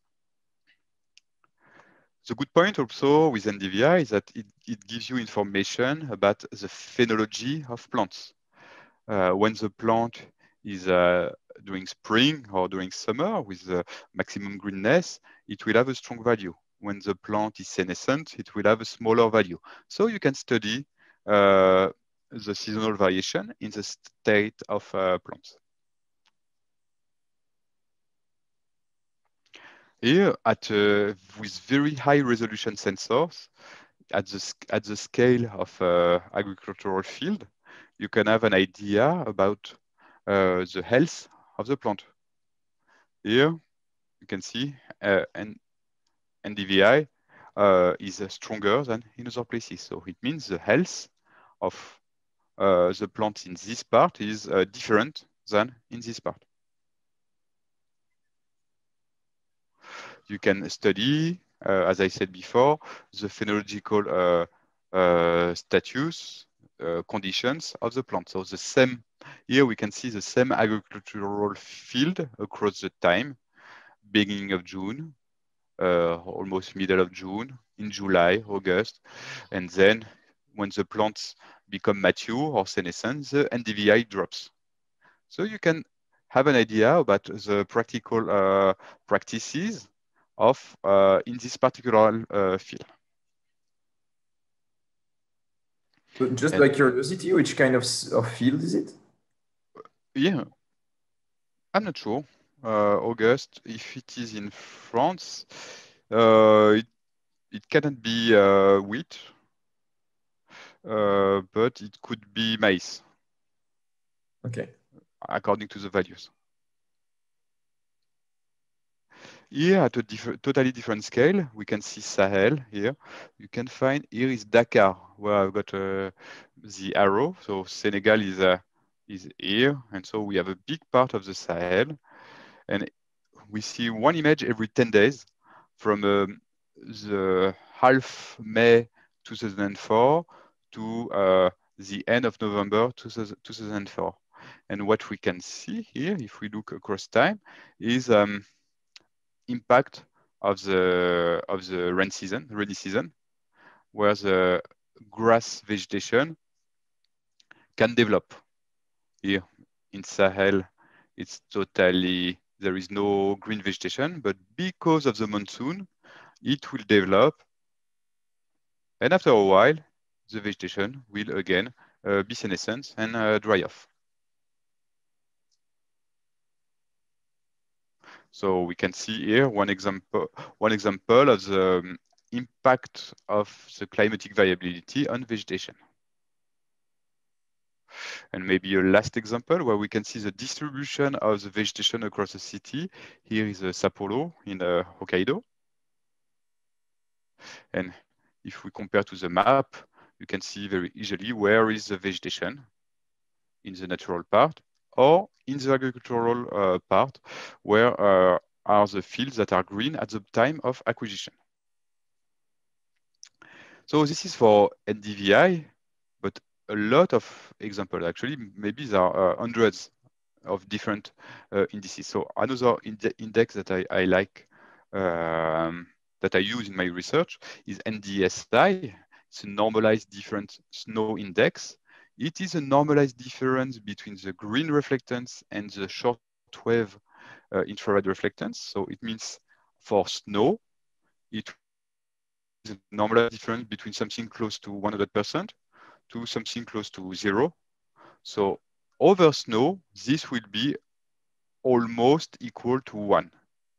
A: The good point also with N D V I is that it, it gives you information about the phenology of plants. Uh, when the plant is uh, during spring or during summer with the maximum greenness, it will have a strong value. When the plant is senescent, it will have a smaller value. So you can study uh, the seasonal variation in the state of uh, plants. Here, at, uh, with very high resolution sensors, at the, at the scale of uh, agricultural field, you can have an idea about uh, the health of the plant. Here, you can see uh, N D V I uh, is stronger than in other places. So it means the health of uh, the plant in this part is uh, different than in this part. You can study, uh, as I said before, the phenological uh, uh, status, uh, conditions of the plant. So the same, here we can see the same agricultural field across the time, beginning of June, uh, almost middle of June, in July, August, and then when the plants become mature or senescent, the N D V I drops. So you can have an idea about the practical uh, practices of uh, in this particular uh, field.
B: But just and by curiosity, which kind of, of field is it?
A: Yeah, I'm not sure. Uh, August, if it is in France, uh, it, it cannot be uh, wheat, uh, but it could be maize.
B: Okay.
A: According to the values. Here at a diff totally different scale, we can see Sahel here. You can find here is Dakar, where I've got uh, the arrow. So Senegal is, uh, is here. And so we have a big part of the Sahel. And we see one image every ten days from um, the half May two thousand four to uh, the end of November two thousand four. And what we can see here, if we look across time, is um, impact of the of the rain season, rainy season, where the grass vegetation can develop. Here in Sahel, it's totally, there is no green vegetation, but because of the monsoon, it will develop. And after a while, the vegetation will again uh, be senescent and uh, dry off. So we can see here one example, one example of the um, impact of the climatic variability on vegetation. And maybe a last example where we can see the distribution of the vegetation across the city. Here is uh, Sapporo in uh, Hokkaido. And if we compare to the map, you can see very easily where is the vegetation in the natural part or in the agricultural uh, part, where uh, are the fields that are green at the time of acquisition. So this is for N D V I, but a lot of examples, actually, maybe there are uh, hundreds of different uh, indices. So another ind index that I, I like, um, that I use in my research is N D S I. It's a normalized difference snow index. It is a normalized difference between the green reflectance and the shortwave uh, infrared reflectance. So it means for snow, it is a normalized difference between something close to one hundred percent to something close to zero. So over snow, this will be almost equal to one.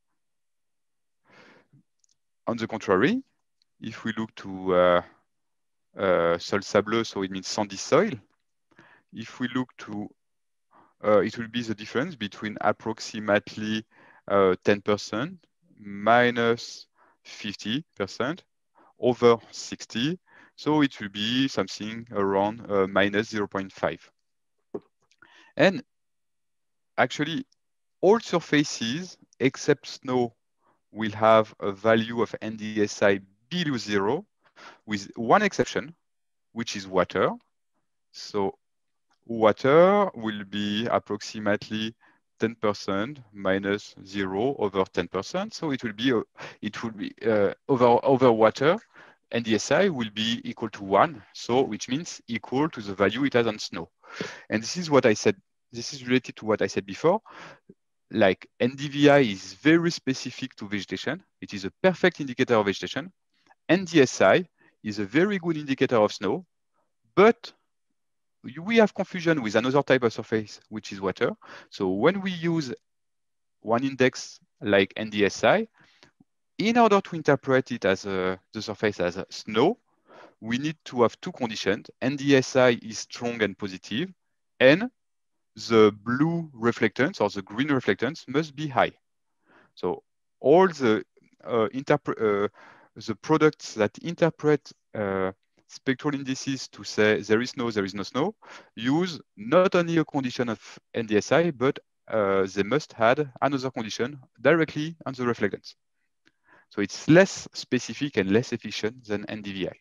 A: On the contrary, if we look to uh, uh, sol sableux, so it means sandy soil, if we look to, uh, it will be the difference between approximately uh, ten percent minus fifty percent over sixty. So it will be something around uh, minus zero point five. And actually, all surfaces except snow will have a value of N D S I below zero, with one exception, which is water. So water will be approximately ten percent minus zero over ten percent. So it will be, uh, it will be uh, over, over water, N D S I will be equal to one. So which means equal to the value it has on snow. And this is what I said, this is related to what I said before. Like N D V I is very specific to vegetation. It is a perfect indicator of vegetation. N D S I is a very good indicator of snow, but we have confusion with another type of surface, which is water. So when we use one index like N D S I, in order to interpret it as a, the surface as a snow, we need to have two conditions. N D S I is strong and positive, and the blue reflectance or the green reflectance must be high. So all the uh, uh, the products that interpret uh, spectral indices to say there is snow, there is no snow, use not only a condition of N D S I, but uh, they must add another condition directly on the reflectance. So it's less specific and less efficient than N D V I.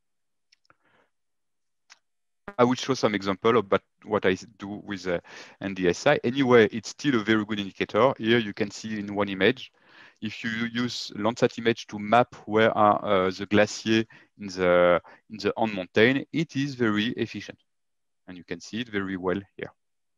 A: I will show some example about what I do with uh, N D S I. Anyway, it's still a very good indicator. Here you can see in one image, if you use Landsat image to map where are uh, the glaciers in the in the Andes mountain, it is very efficient, and you can see it very well here.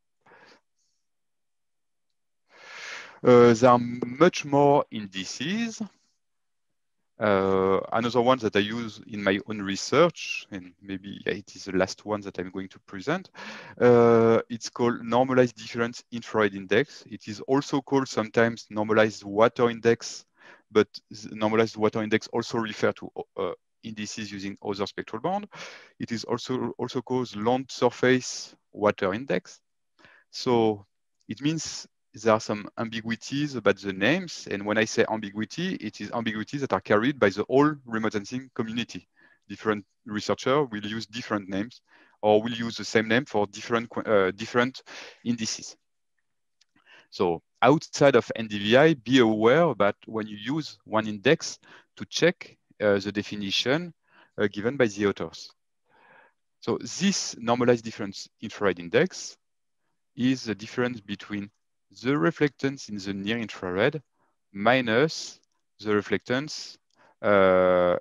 A: Uh, there are much more indices. Uh, another one that I use in my own research, and maybe it is the last one that I'm going to present, uh, it's called Normalized Difference Infrared Index. It is also called sometimes Normalized Water Index, but Normalized Water Index also refer to uh, indices using other spectral band. It is also, also called Land Surface Water Index. So it means there are some ambiguities about the names. And when I say ambiguity, it is ambiguities that are carried by the whole remote sensing community. Different researchers will use different names or will use the same name for different, uh, different indices. So outside of N D V I, be aware that when you use one index to check uh, the definition uh, given by the authors. So this normalized difference infrared index is the difference between the reflectance in the near infrared minus the reflectance. Uh,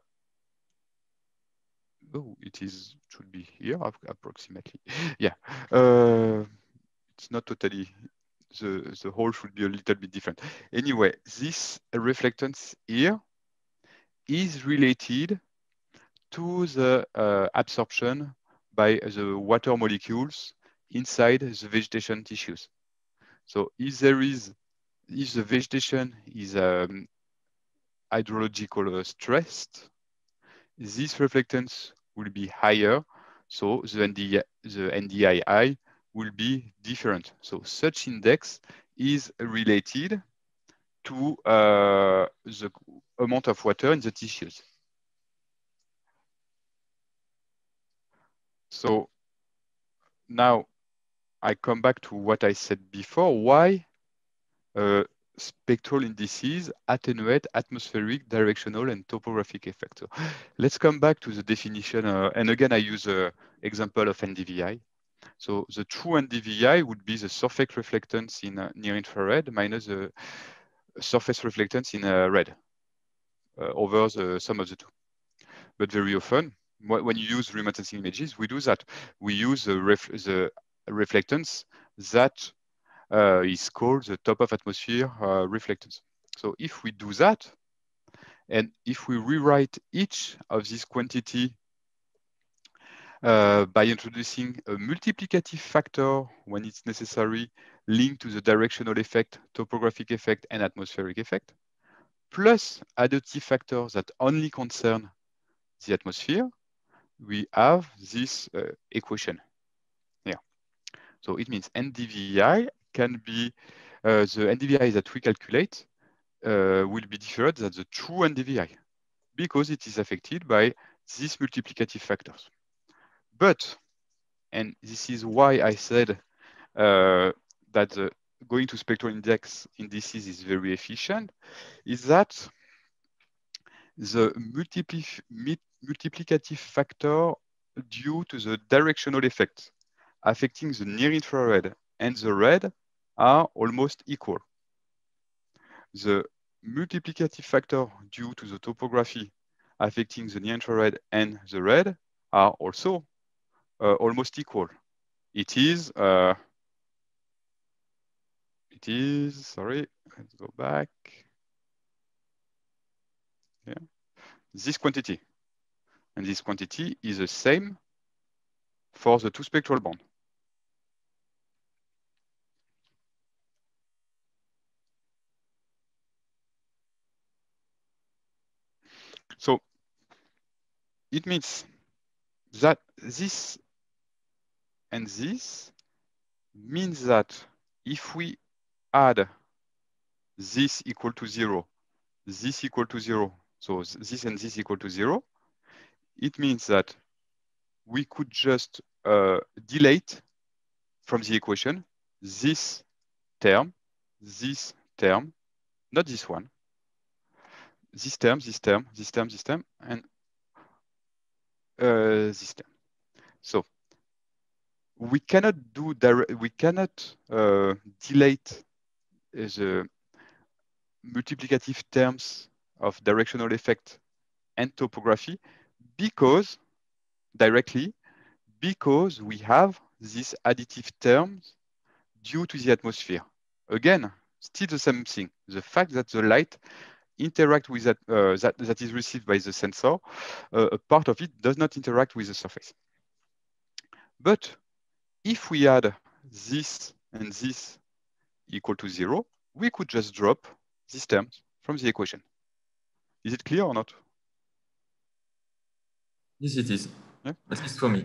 A: oh, it is should be here approximately. Yeah, uh, it's not totally. The the whole should be a little bit different. Anyway, this reflectance here is related to the uh, absorption by the water molecules inside the vegetation tissues. So if there is, if the vegetation is um, hydrological stressed, this reflectance will be higher, so the, N D I, the N D I I will be different. So such index is related to uh, the amount of water in the tissues. So now I come back to what I said before, why uh, spectral indices attenuate atmospheric, directional, and topographic effects. So let's come back to the definition. Uh, and again, I use an example of N D V I. So the true N D V I would be the surface reflectance in uh, near infrared minus the surface reflectance in uh, red uh, over the sum of the two. But very often, when you use remote sensing images, we do that. We use the, ref the reflectance that uh, is called the top of atmosphere uh, reflectance. So if we do that, and if we rewrite each of these quantity uh, by introducing a multiplicative factor when it's necessary linked to the directional effect, topographic effect, and atmospheric effect, plus additive factors that only concern the atmosphere, we have this uh, equation here. So it means N D V I can be, uh, the N D V I that we calculate uh, will be different than the true N D V I because it is affected by these multiplicative factors. But, and this is why I said uh, that the going to spectral index indices is very efficient, is that the multipli multiplicative factor due to the directional effect affecting the near infrared and the red are almost equal. The multiplicative factor due to the topography affecting the near infrared and the red are also uh, almost equal. It is, uh, it is, sorry, let's go back. Yeah. This quantity. And this quantity is the same for the two spectral bond. So it means that this and this means that if we add this equal to zero, this equal to zero, so this and this equal to zero, it means that we could just uh, delete from the equation this term, this term, not this one, this term, this term, this term, this term, and uh, this term. So we cannot do direct, we cannot uh, delete the multiplicative terms of directional effect and topography because directly because we have these additive terms due to the atmosphere. Again, still the same thing. The fact that the light interact with that, uh, that, that is received by the sensor, uh, a part of it does not interact with the surface. But if we add this and this equal to zero, we could just drop these terms from the equation. Is it clear or not?
B: Yes, it is. Yeah. At least for me.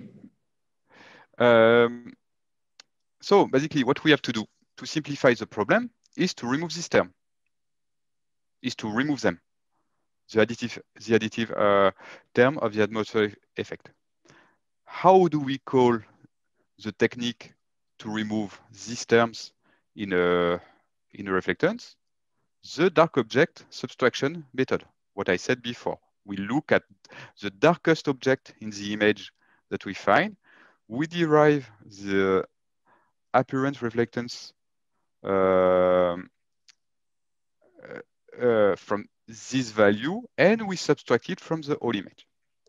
A: Um, so basically what we have to do to simplify the problem is to remove this term, is to remove them, the additive, the additive uh, term of the atmospheric effect. How do we call the technique to remove these terms in a, in a reflectance? The dark object subtraction method, what I said before. We look at the darkest object in the image that we find. We derive the apparent reflectance uh, uh, from this value, and we subtract it from the whole image.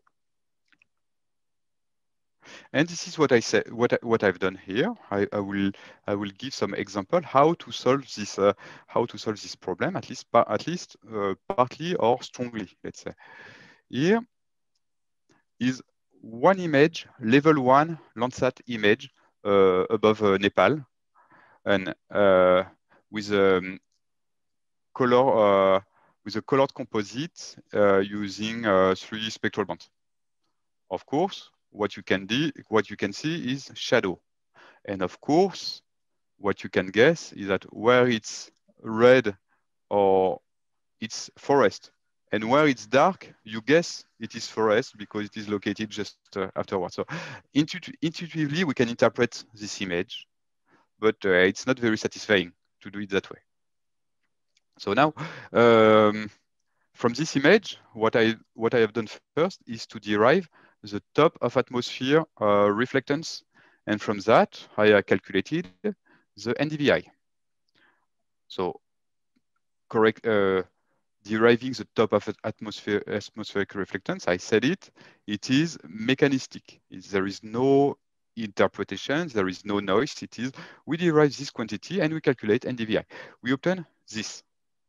A: And this is what I said. What I, what I've done here. I, I will I will give some example how to solve this uh, how to solve this problem at least at least uh, partly or strongly. Let's say here is one image, level one Landsat image uh, above uh, Nepal, and uh, with a um, color uh, with a colored composite uh, using uh, three spectral bands. Of course, what you can do, what you can see is shadow, and of course, what you can guess is that where it's red or it's forest, and where it's dark, you guess it is forest because it is located just uh, afterwards. So intu intuitively, we can interpret this image, but uh, it's not very satisfying to do it that way. So now, um, from this image, what I what I have done first is to derive the top of atmosphere uh, reflectance, and from that, I uh, calculated the N D V I. So correct. Uh, deriving the top of atmosphere, atmospheric reflectance, I said it, it is mechanistic. It's, there is no interpretation, there is no noise. It is, we derive this quantity and we calculate N D V I. We obtain this.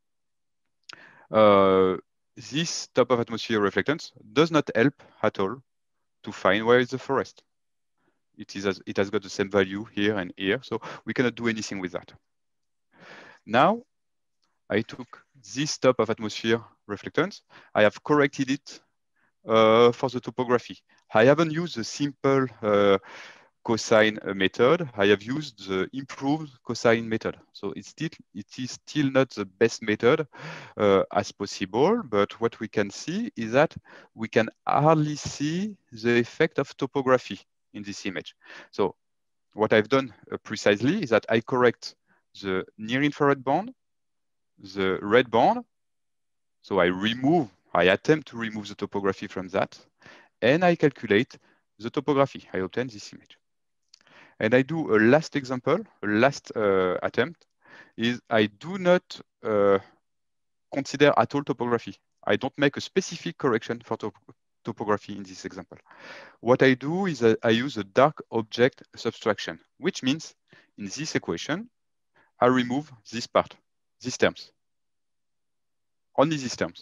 A: Uh, this top of atmosphere reflectance does not help at all to find where is the forest. It, is, it has got the same value here and here, so we cannot do anything with that. Now, I took this top of atmosphere reflectance. I have corrected it uh, for the topography. I haven't used the simple uh, cosine method. I have used the improved cosine method. So it's still, it is still not the best method uh, as possible, but what we can see is that we can hardly see the effect of topography in this image. So what I've done uh, precisely is that I correct the near infrared band, the red band. So I remove, I attempt to remove the topography from that, and I calculate the topography. I obtain this image. And I do a last example, a last uh, attempt, is I do not uh, consider at all topography. I don't make a specific correction for top topography in this example. What I do is uh, I use a dark object subtraction, which means in this equation, I remove this part, these terms, only these terms.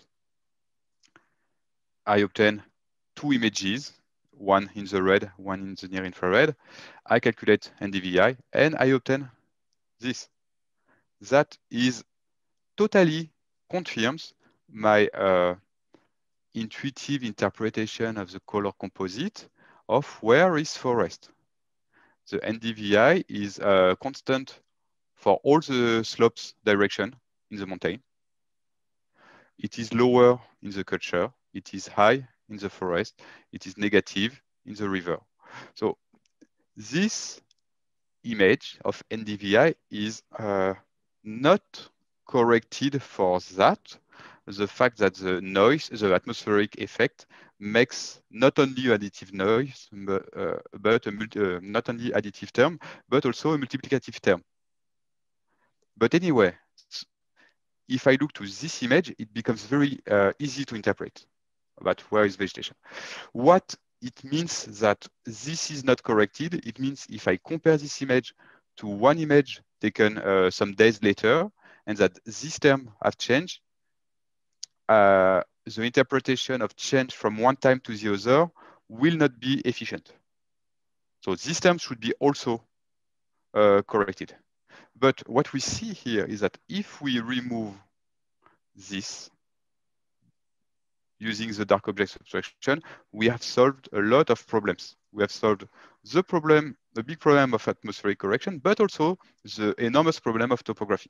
A: I obtain two images, one in the red, one in the near infrared. I calculate N D V I and I obtain this. That is totally confirms my uh, intuitive interpretation of the color composite of where is forest. The N D V I is uh, constant for all the slopes direction in the mountain. It is lower in the culture. It is high in the forest. It is negative in the river. So this image of N D V I is uh, not corrected for that. The fact that the noise, the atmospheric effect, makes not only additive noise, but, uh, but a multi, uh, not only additive term, but also a multiplicative term. But anyway, if I look to this image, it becomes very uh, easy to interpret about where is vegetation. What it means that this is not corrected, it means if I compare this image to one image taken uh, some days later, and that this term have changed, uh, the interpretation of change from one time to the other will not be efficient. So this term should be also uh, corrected. But what we see here is that if we remove this using the dark object subtraction, we have solved a lot of problems. We have solved the problem, the big problem of atmospheric correction, but also the enormous problem of topography.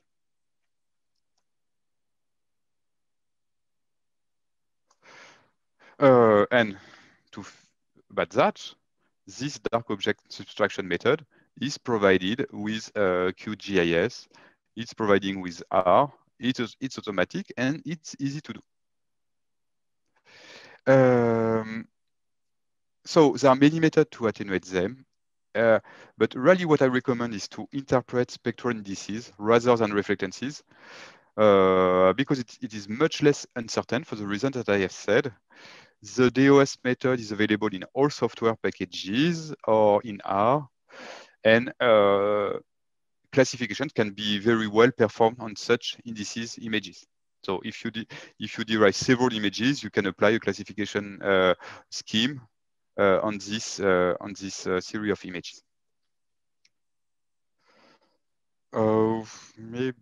A: Uh, and to about that, this dark object subtraction method is provided with uh, QGIS. It's providing with R. It is, it's automatic and it's easy to do. Um, so there are many methods to attenuate them. Uh, but really what I recommend is to interpret spectral indices rather than reflectances uh, because it, it is much less uncertain for the reason that I have said. The D O S method is available in all software packages or in R, and uh, classification can be very well performed on such indices images. So if you, if you derive several images, you can apply a classification uh, scheme uh, on this uh, on this uh, series of images. Oh, uh, maybe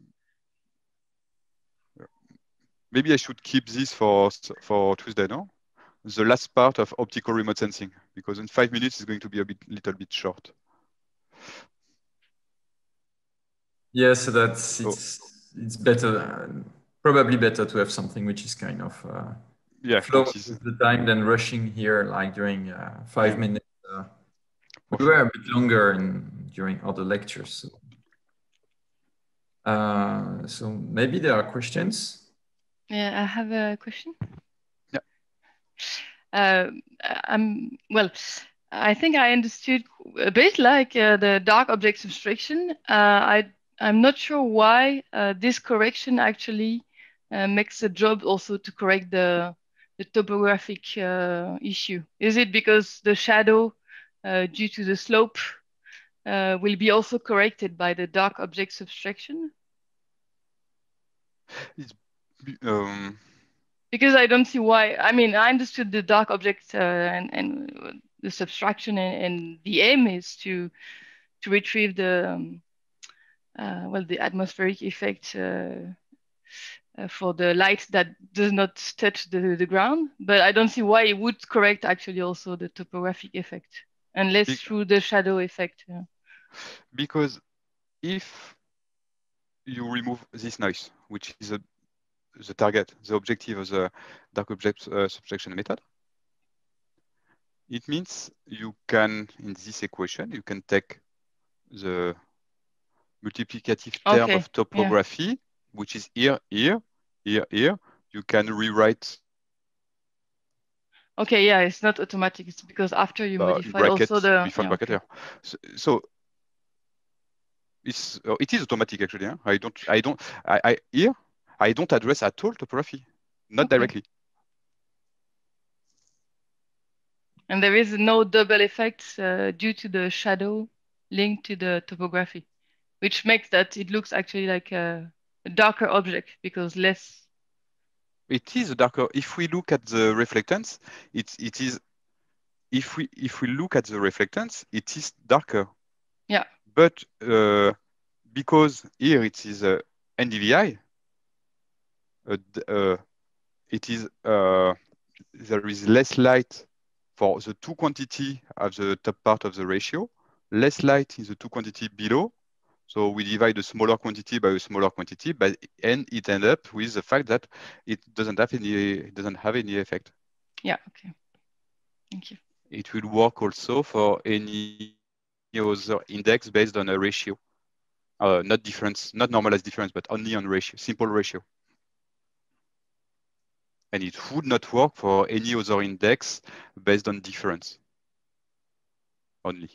A: maybe I should keep this for for Tuesday, no? The last part of optical remote sensing, because in five minutes is going to be a bit little bit short.
B: Yeah, so that's it's oh. it's better, uh, probably better to have something which is kind of uh,
A: yeah,
B: flow
A: concise.
B: with the time than rushing here like during uh, five yeah. minutes. Uh, we
A: For
B: were
A: sure.
B: a bit longer in, during other lectures. So. Uh, so maybe there are questions.
C: Yeah, I have a question.
A: Yeah.
C: Uh, I'm well. I think I understood a bit like uh, the dark object subtraction. Uh, I I'm not sure why uh, this correction actually uh, makes a job also to correct the the topographic uh, issue. Is it because the shadow uh, due to the slope uh, will be also corrected by the dark object subtraction?
A: It's, um...
C: Because I don't see why. I mean, I understood the dark object uh, and and the subtraction, and, and the aim is to to retrieve the um, uh, well the atmospheric effect uh, uh, for the light that does not touch the, the ground. But I don't see why it would correct actually also the topographic effect, unless Be through the shadow effect. Yeah.
A: Because if you remove this noise, which is a, the target, the objective of the dark object uh, subtraction method, it means you can, in this equation, you can take the multiplicative term
C: okay.
A: of topography, yeah. which is here, here, here, here. You can rewrite.
C: Okay, yeah, it's not automatic. It's because after you
A: uh,
C: modify
A: bracket,
C: also the
A: before
C: yeah,
A: bracket
C: okay.
A: here. So, so it's uh, it is automatic actually. Huh? I don't I don't I, I here I don't address at all topography, not okay. directly.
C: And there is no double effect uh, due to the shadow linked to the topography, which makes that it looks actually like a, a darker object because less.
A: It is a darker. If we look at the reflectance, it it is. If we if we look at the reflectance, it is darker.
C: Yeah.
A: But uh, because here it is a uh, N D V I, uh, uh, it is uh, there is less light for the two quantity of the top part of the ratio, less light in the two quantity below. So we divide a smaller quantity by a smaller quantity, but and it ends up with the fact that it doesn't have any it doesn't have any effect.
C: Yeah. Okay. Thank you.
A: It will work also for any other index based on a ratio, uh, not difference, not normalized difference, but only on ratio, simple ratio. And it would not work for any other index based on difference only.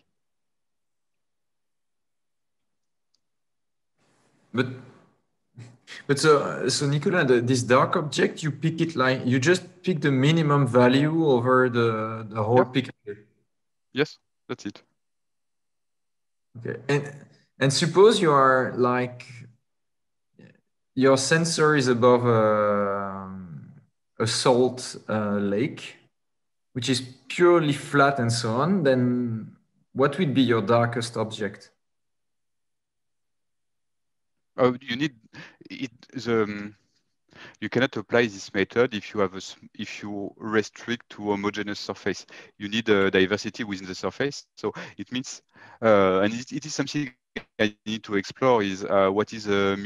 B: But but so so Nicolas, the, this dark object, you pick it like you just pick the minimum value over the the whole yeah. picture.
A: Yes, that's it.
B: Okay, and and suppose you are like your sensor is above a a salt uh, lake, which is purely flat and so on. Then what would be your darkest object?
A: Oh, you need it. The um, you cannot apply this method if you have a if you restrict to homogeneous surface. You need a diversity within the surface. So it means, uh, and it, it is something I need to explore is uh, what is the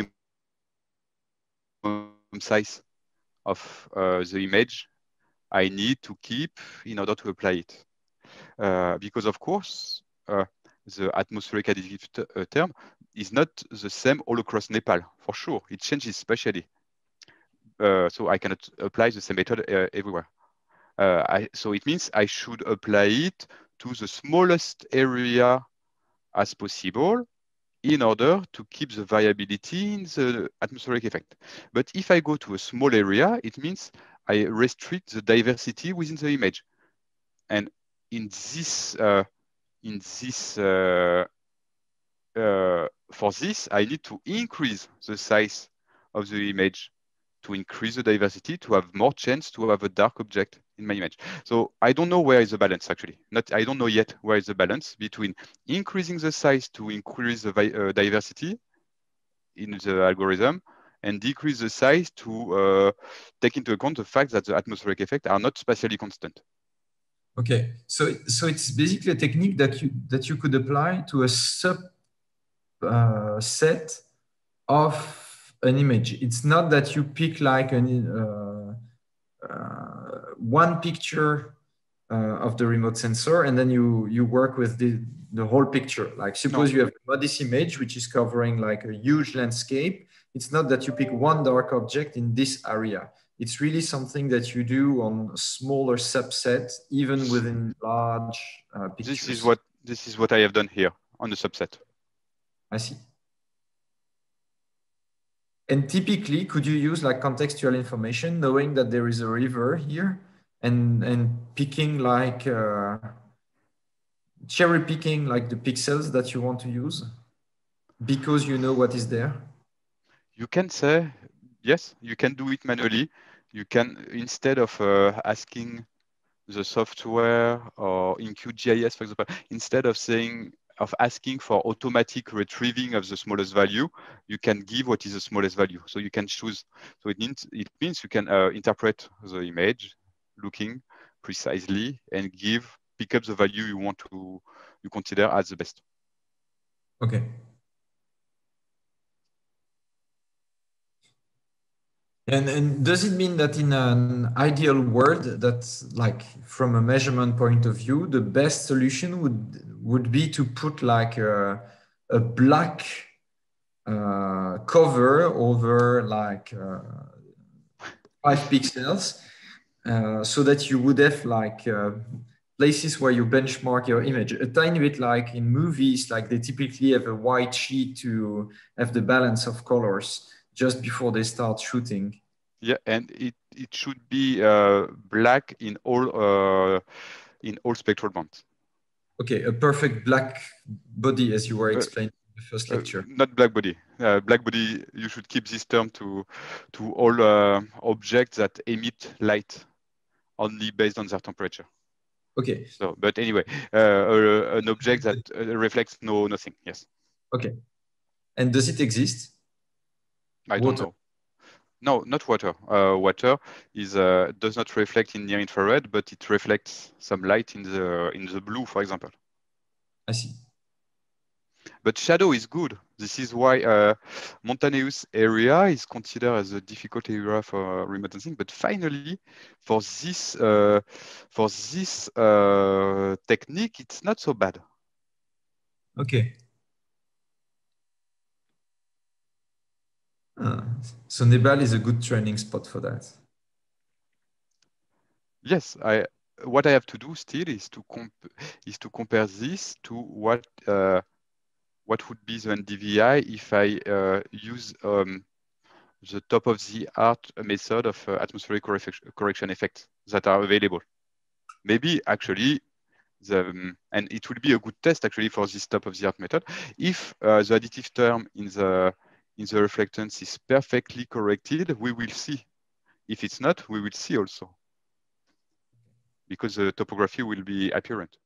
A: minimum size of uh, the image I need to keep in order to apply it. Uh, because of course, uh, the atmospheric additive uh, term is not the same all across Nepal, for sure. It changes spatially. Uh, so I cannot apply the same method uh, everywhere. Uh, I, so it means I should apply it to the smallest area as possible in order to keep the variability in the atmospheric effect. But if I go to a small area, it means I restrict the diversity within the image. And in this, uh, in this, uh, uh, for this, I need to increase the size of the image to increase the diversity, to have more chance to have a dark object in my image. So I don't know where is the balance actually. Not, I don't know yet where is the balance between increasing the size to increase the uh, diversity in the algorithm and decrease the size to uh, take into account the fact that the atmospheric effects are not spatially constant.
B: Okay, so so it's basically a technique that you that you could apply to a sub uh, set of an image. It's not that you pick like an uh, uh, one picture uh, of the remote sensor and then you you work with the the whole picture. Like suppose no. you have a MODIS image which is covering like a huge landscape. It's not that you pick one dark object in this area. It's really something that you do on a smaller subset, even within large uh, pictures.
A: This is what this is what I have done here on the subset.
B: I see. And typically, could you use like contextual information, knowing that there is a river here, and and picking like uh, cherry picking like the pixels that you want to use, because you know what is there?
A: You can say yes. You can do it manually. You can, instead of uh, asking the software or in Q G I S, for example, instead of saying of asking for automatic retrieving of the smallest value, you can give what is the smallest value. So you can choose. So it means it means you can uh, interpret the image, looking precisely, and give pick up the value you want to you consider as the best.
B: Okay. And, and does it mean that in an ideal world, that like from a measurement point of view, the best solution would would be to put like a, a black uh, cover over like uh, five pixels, uh, so that you would have like uh, places where you benchmark your image, a tiny bit like in movies, like they typically have a white sheet to have the balance of colors just before they start shooting.
A: Yeah, and it, it should be uh, black in all uh, in all spectral bands.
B: Okay, a perfect black body, as you were explaining uh, in the first lecture.
A: Uh, not black body. Uh, black body, you should keep this term to to all uh, objects that emit light only based on their temperature.
B: Okay.
A: So, but anyway, uh, an object that uh, reflects no nothing. Yes.
B: Okay. And does it exist?
A: I Water. don't know. No, not water. Uh, water is uh, does not reflect in near infrared, but it reflects some light in the in the blue, for example.
B: I see.
A: But shadow is good. This is why uh, Montaneous area is considered as a difficult area for remote sensing. But finally, for this uh, for this uh, technique, it's not so bad.
B: Okay. Uh, so Nebal is a good training spot for that.
A: Yes, I. What I have to do still is to comp is to compare this to what uh, what would be the N D V I if I uh, use um, the top of the art method of uh, atmospheric correction effects that are available. Maybe actually the um, and it will be a good test actually for this top of the art method if uh, the additive term in the in the reflectance is perfectly corrected. We will see. If it's not, we will see also, because the topography will be apparent.